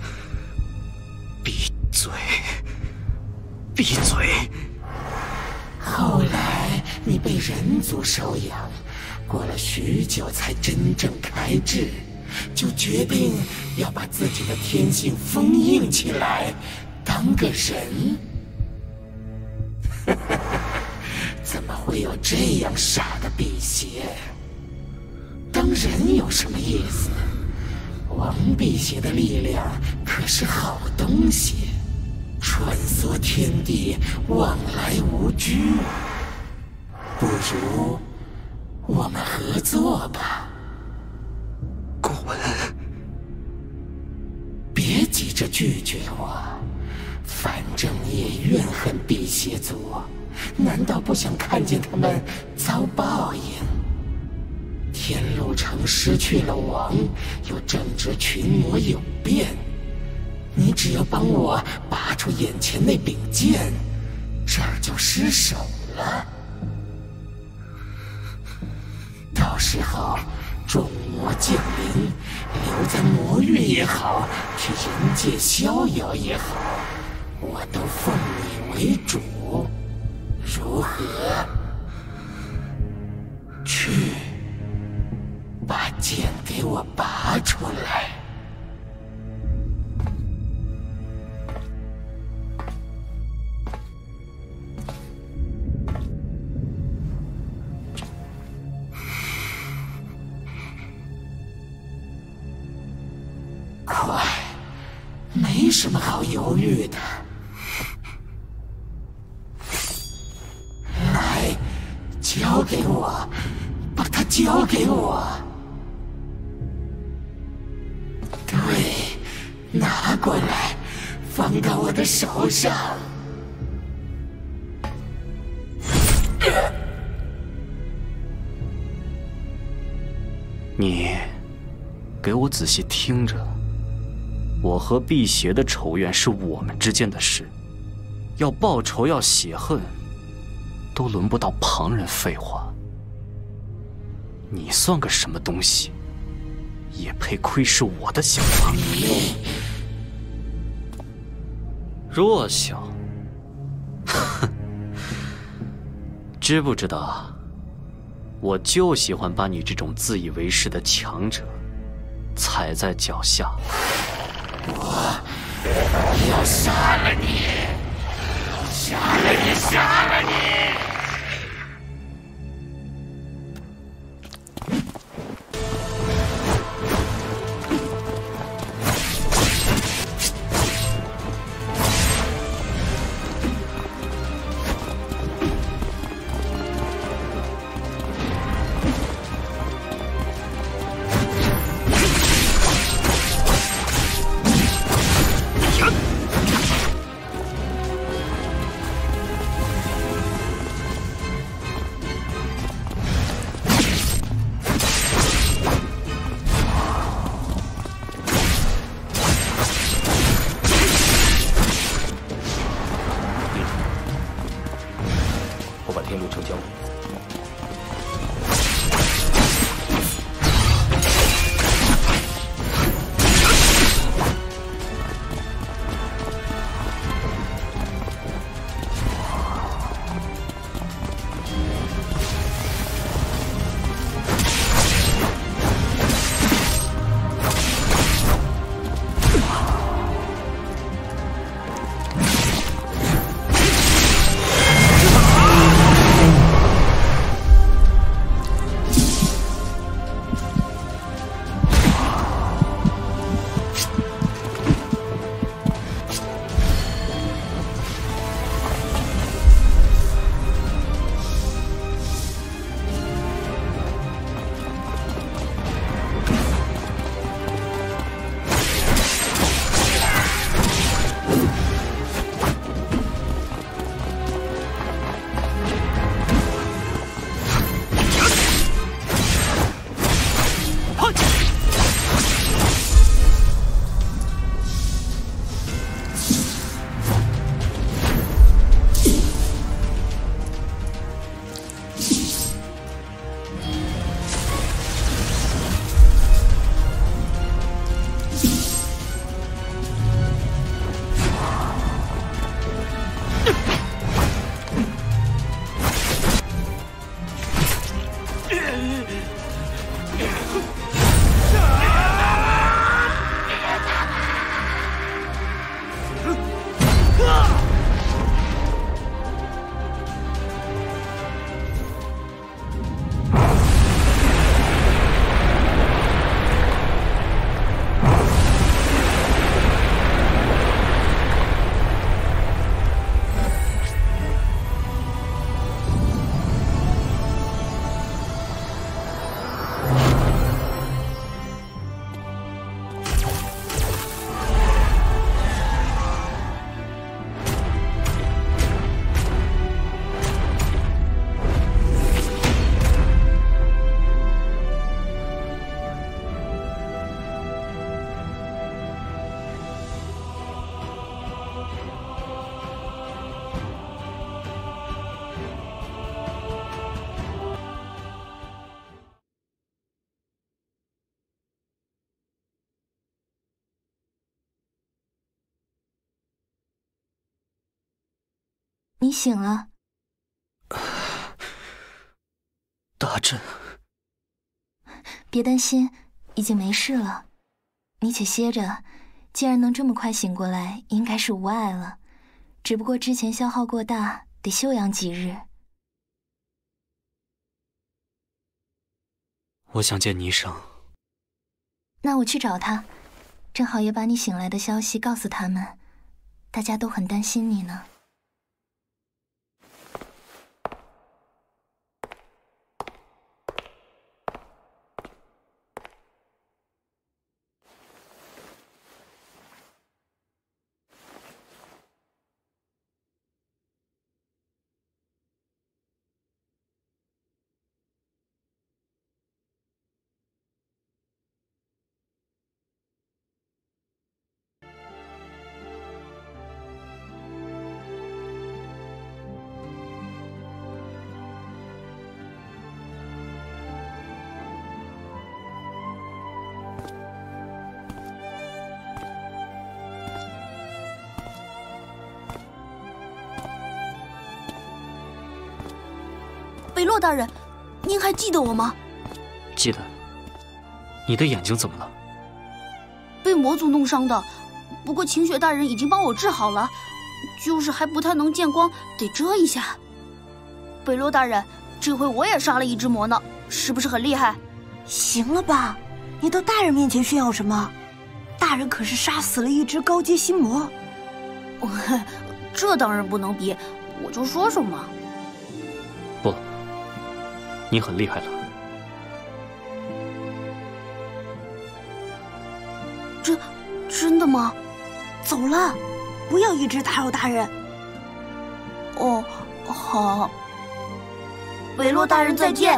闭嘴！闭嘴！ 后来你被人族收养，过了许久才真正开智，就决定要把自己的天性封印起来，当个人。怎么会有这样傻的辟邪？当人有什么意思？王辟邪的力量可是好东西，穿梭天地，往来无拘。不如我们合作吧。 滚！ 别急着拒绝我，反正你也怨恨辟邪族，难道不想看见他们遭报应？天路城失去了王，又正值群魔有变，你只要帮我拔出眼前那柄剑，这儿就失守了。到时候众魔降临，留在魔域也好，去人界逍遥也好，我都奉你为主，如何？去，把剑给我拔出来。快，没什么好犹豫的。来，交给我，把它交给我。对，拿过来，放到我的手上。 你给我仔细听着，我和辟邪的仇怨是我们之间的事，要报仇要血恨，都轮不到旁人废话。你算个什么东西，也配窥视我的想法？弱小，哼！知不知道？我就喜欢把你这种自以为是的强者踩在脚下。 我要杀了你！杀了你！杀了你！ 你醒了， 大震。 别担心，已经没事了。你且歇着，既然能这么快醒过来，应该是无碍了。只不过之前消耗过大，得休养几日。 我想见倪生。 那我去找他，正好也把你醒来的消息告诉他们，大家都很担心你呢。 北洛大人，您还记得我吗？ 记得。你的眼睛怎么了？ 魔族弄伤的，不过晴雪大人已经帮我治好了，就是还不太能见光，得遮一下。北洛大人，这回我也杀了一只魔呢，是不是很厉害？ 行了吧，你到大人面前炫耀什么？大人可是杀死了一只高阶心魔。 这当然不能比，我就说说嘛。 不，你很厉害了。 真的吗？ 走了，不要一直打扰大人。 哦，好。北洛大人再见。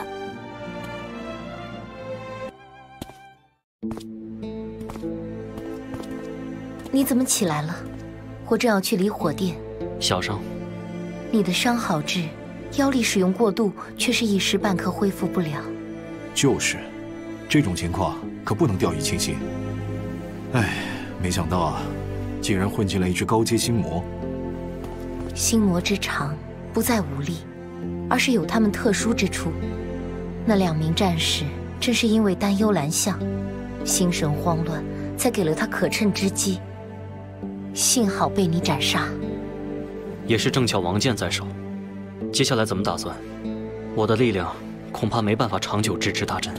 你怎么起来了？我正要去离火殿。 小伤。 你的伤好治，妖力使用过度，却是一时半刻恢复不了。 就是，这种情况可不能掉以轻心。哎，没想到啊，竟然混进来一只高阶心魔。 心魔之长，不在武力，而是有他们特殊之处。那2名战士正是因为担忧蓝象，心神慌乱，才给了他可乘之机。幸好被你斩杀。 也是正巧王剑在手，接下来怎么打算？我的力量恐怕没办法长久支持大阵。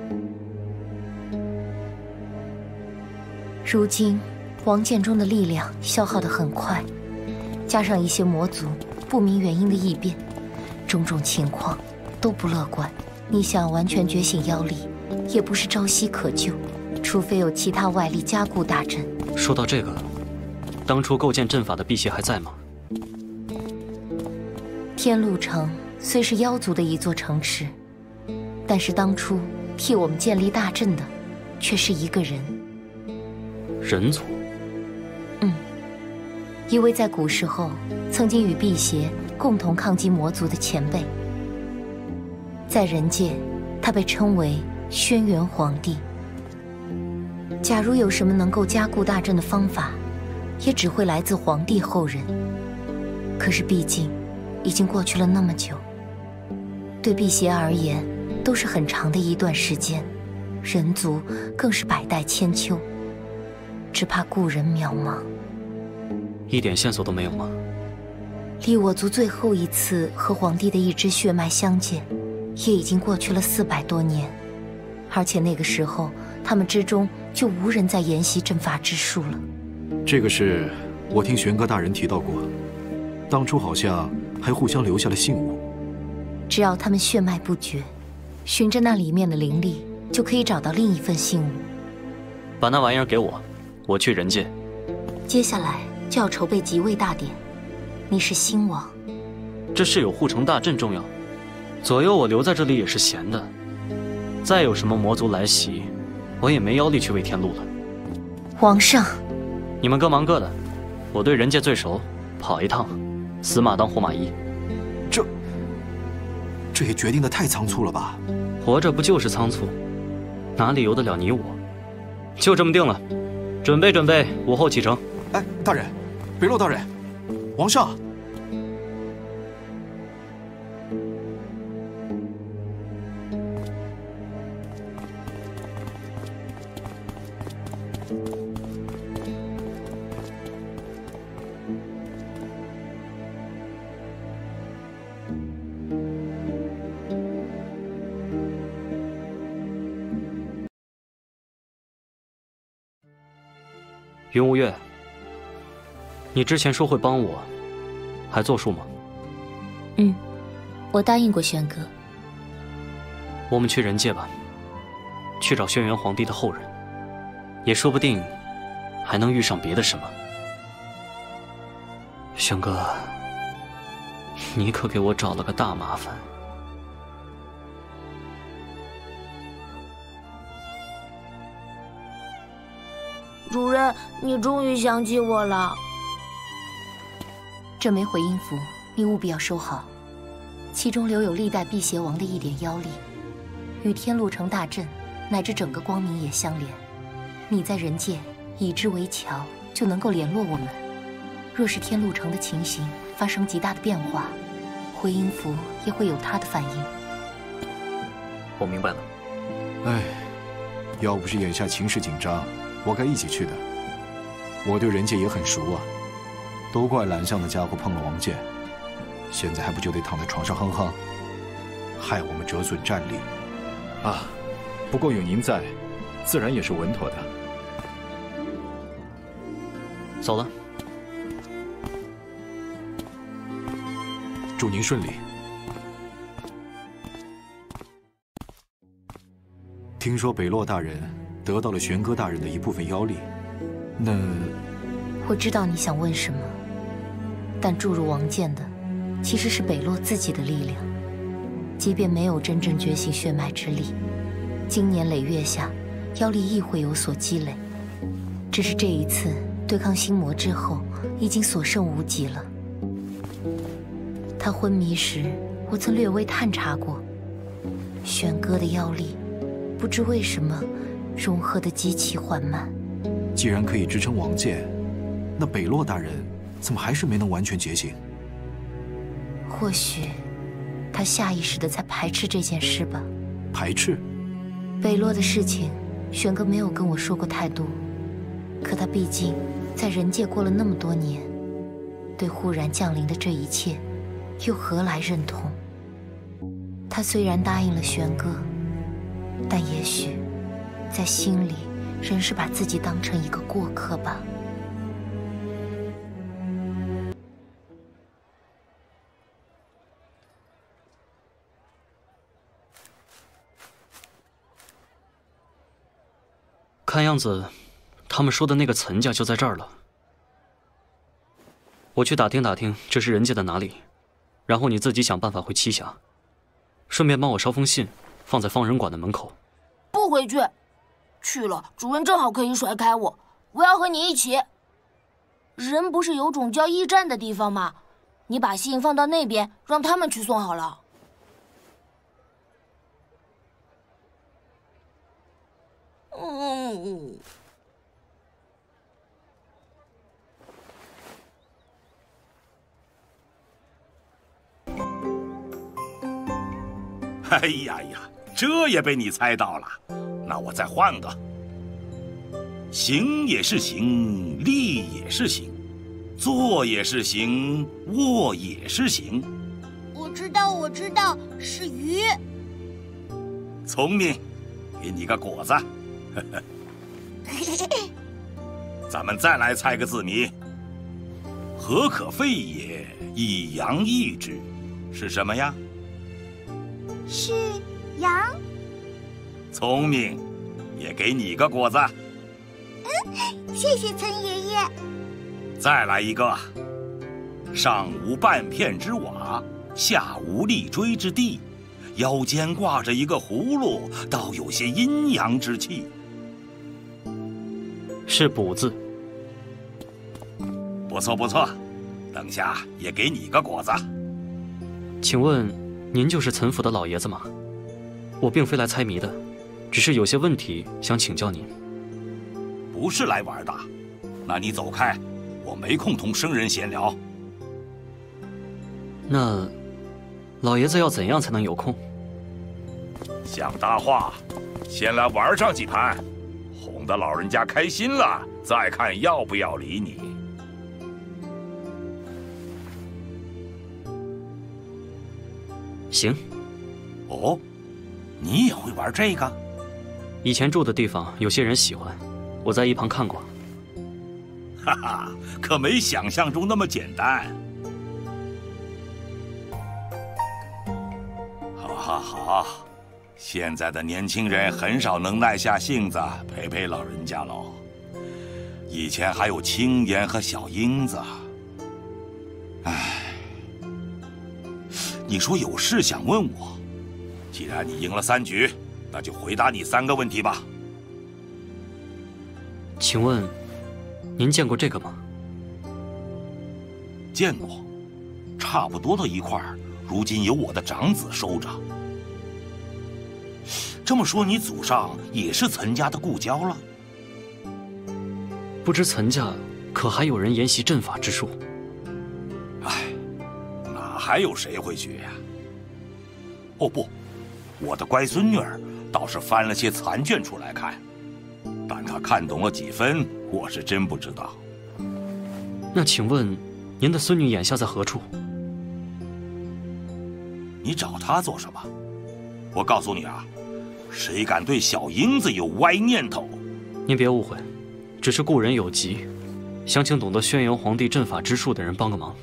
如今王剑中的力量消耗得很快，加上一些魔族不明原因的异变，种种情况都不乐观。你想完全觉醒妖力，也不是朝夕可就，除非有其他外力加固大阵。 说到这个，当初构建阵法的辟邪还在吗？ 天路城虽是妖族的一座城池，但是当初替我们建立大阵的，却是一个人。 人族？ 一位在古时候曾经与辟邪共同抗击魔族的前辈。在人界，他被称为轩辕皇帝。假如有什么能够加固大阵的方法，也只会来自皇帝后人。可是毕竟已经过去了那么久，对辟邪而言都是很长的一段时间，人族更是百代千秋，只怕故人渺茫。 一点线索都没有吗？ 离我族最后一次和皇帝的一支血脉相见，也已经过去了400多年，而且那个时候他们之中就无人再研习阵法之术了。 这个事我听玄阁大人提到过，当初好像还互相留下了信物。 只要他们血脉不绝，循着那里面的灵力，就可以找到另一份信物。 把那玩意儿给我，我去人界。 接下来就要筹备即位大典，你是新王， 这事有护城大阵重要，左右我留在这里也是闲的。再有什么魔族来袭，我也没妖力去喂天路了。 皇上， 你们各忙各的，我对人界最熟，跑一趟，死马当活马医。 这也决定得太仓促了吧？ 活着不就是仓促，哪里由得了你我？就这么定了，准备准备，午后启程。 哎，大人，北洛大人，皇上。 云无月，你之前说会帮我，还作数吗？ 我答应过玄哥。 我们去人界吧，去找轩辕皇帝的后人，也说不定还能遇上别的什么。玄哥，你可给我找了个大麻烦。 主人，你终于想起我了。 这枚回音符，你务必要收好，其中留有历代辟邪王的一点妖力，与天路城大阵乃至整个光明野相连。你在人界以之为桥，就能够联络我们。若是天路城的情形发生极大的变化，回音符也会有它的反应。 我明白了。 哎，要不是眼下情势紧张， 我该一起去的。我对人界也很熟啊，都怪蓝象的家伙碰了王剑，现在还不就得躺在床上哼哼，害我们折损战力。啊，不过有您在，自然也是稳妥的。 走了。 祝您顺利。听说北洛大人得到了玄歌大人的一部分妖力，那…… 我知道你想问什么，但注入王剑的其实是北洛自己的力量。即便没有真正觉醒血脉之力，经年累月下，妖力亦会有所积累。只是这一次对抗心魔之后，已经所剩无几了。他昏迷时，我曾略微探查过，玄歌的妖力，不知为什么融合得极其缓慢。 既然可以支撑王剑，那北洛大人怎么还是没能完全觉醒？ 或许他下意识地在排斥这件事吧。 排斥？ 北洛的事情，玄哥没有跟我说过太多。可他毕竟在人界过了那么多年，对忽然降临的这一切，又何来认同？他虽然答应了玄哥，但也许在心里仍是把自己当成一个过客吧。 看样子，他们说的那个岑家就在这儿了。我去打听打听这是人界的哪里，然后你自己想办法回栖霞，顺便帮我捎封信，放在放人馆的门口。 不回去，去了主人正好可以甩开我，我要和你一起。人不是有种叫驿站的地方吗？你把信放到那边，让他们去送好了。 哎呀呀，这也被你猜到了。那我再换个。行也是行，立也是行，坐也是行，卧也是行。 我知道，是鱼。 聪明，给你个果子。咱们再来猜个字谜。何可废也，以阳易之，是什么呀？ 是羊。 聪明，也给你个果子。 谢谢岑爷爷。 再来一个。上无半片之瓦，下无立锥之地，腰间挂着一个葫芦，倒有些阴阳之气。 是卜字。 不错不错，等下也给你个果子。 请问您就是岑府的老爷子吗？我并非来猜谜的，只是有些问题想请教您。 不是来玩的，那你走开，我没空同生人闲聊。 那老爷子要怎样才能有空？ 想搭话，先来玩上几盘，哄得老人家开心了，再看要不要理你。 行。 哦，你也会玩这个？ 以前住的地方有些人喜欢，我在一旁看过。 哈哈，可没想象中那么简单。好，好，现在的年轻人很少能耐下性子陪陪老人家喽。以前还有青岩和小英子。唉，你说有事想问我，既然你赢了3局，那就回答你3个问题吧。 请问，您见过这个吗？ 见过，差不多的一块，如今由我的长子收着。这么说，你祖上也是岑家的故交了？ 不知岑家可还有人研习阵法之术？ 哎，哪还有谁会学呀？哦不，我的乖孙女儿倒是翻了些残卷出来看，但她看懂了几分，我是真不知道。 那请问，您的孙女眼下在何处？ 你找她做什么？我告诉你啊，谁敢对小英子有歪念头？ 您别误会，只是故人有急，想请懂得轩辕皇帝阵法之术的人帮个忙。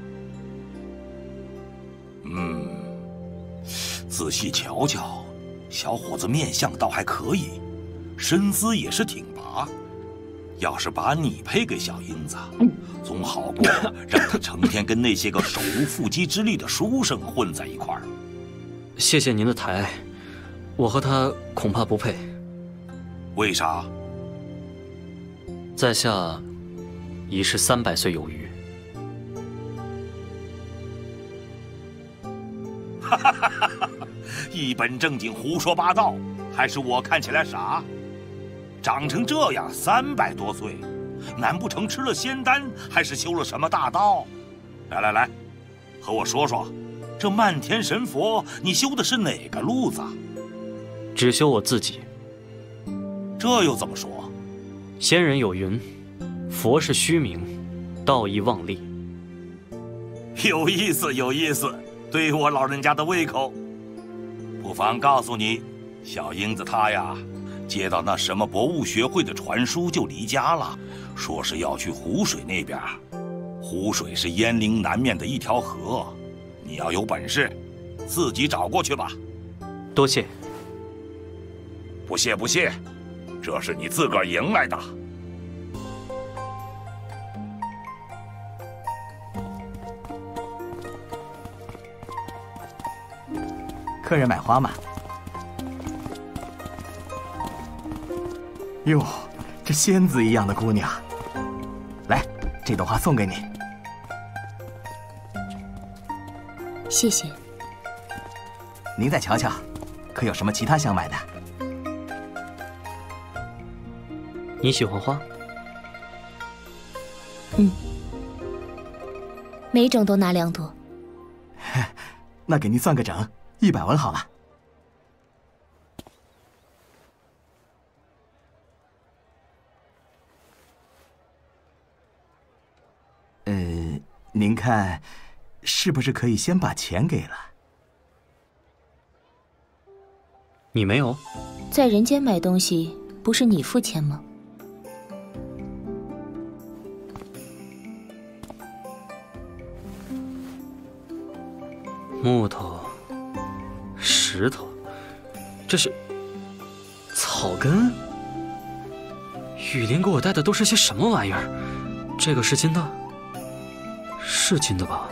仔细瞧瞧，小伙子面相倒还可以，身姿也是挺拔。要是把你配给小英子，总好过让她成天跟那些个手无缚鸡之力的书生混在一块儿。 谢谢您的抬爱，我和他恐怕不配。 为啥？ 在下已是300岁有余。 一本正经胡说八道，还是我看起来傻？长成这样300多岁，难不成吃了仙丹，还是修了什么大道？来，和我说说，这漫天神佛，你修的是哪个路子？ 只修我自己。 这又怎么说？ 先人有云，佛是虚名，道亦妄立。 有意思，对我老人家的胃口。不妨告诉你，小英子她呀，接到那什么博物学会的传书就离家了，说是要去湖水那边。湖水是燕陵南面的一条河，你要有本事，自己找过去吧。 多谢。 不谢，这是你自个儿赢来的。 客人买花吗？哟，这仙子一样的姑娘，来，这朵花送给你。 谢谢。 您再瞧瞧，可有什么其他想买的？ 你喜欢花？ 每种都拿2朵。 那给您算个整，100文好了。您看，是不是可以先把钱给了？ 你没有？ 在人间买东西，不是你付钱吗？ 木头、石头，这是草根。雨林给我带的都是些什么玩意儿？这个是金的？是金的吧？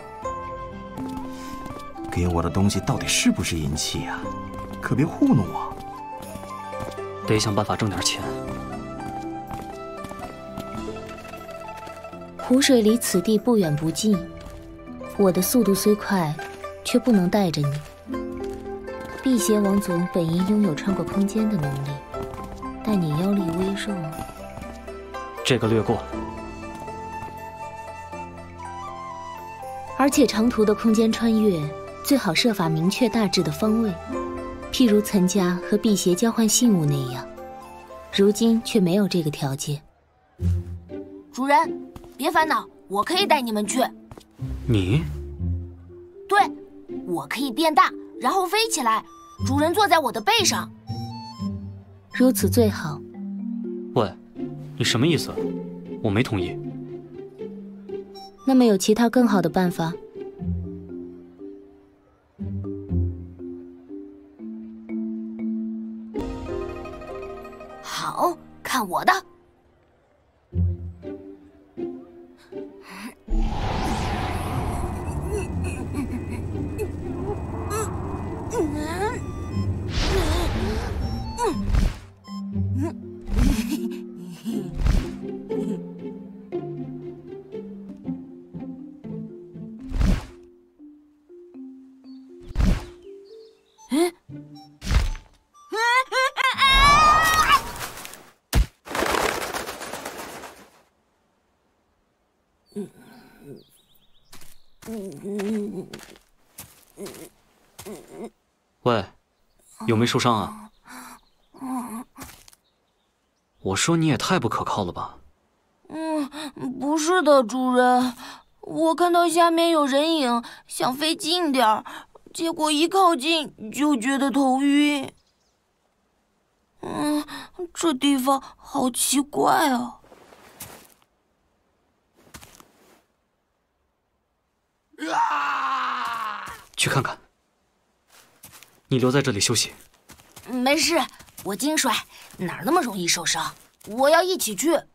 给我的东西到底是不是银器呀？可别糊弄我。 得想办法挣点钱。 湖水离此地不远不近，我的速度虽快，却不能带着你。辟邪王族本应拥有穿过空间的能力，但你妖力微弱。 这个略过。 而且长途的空间穿越，最好设法明确大致的方位，譬如岑家和辟邪交换信物那样。如今却没有这个条件。 主人，别烦恼，我可以带你们去。 你？ 对，我可以变大，然后飞起来，主人坐在我的背上。 如此最好。 喂，你什么意思？我没同意。 那么有其他更好的办法？ 好，看我的！ 喂，有没受伤啊？ 我说你也太不可靠了吧？ 不是的，主人，我看到下面有人影，想飞近点儿，结果一靠近就觉得头晕。这地方好奇怪啊！ 去看看。你留在这里休息。 没事，我精帅，哪儿那么容易受伤？我要一起去。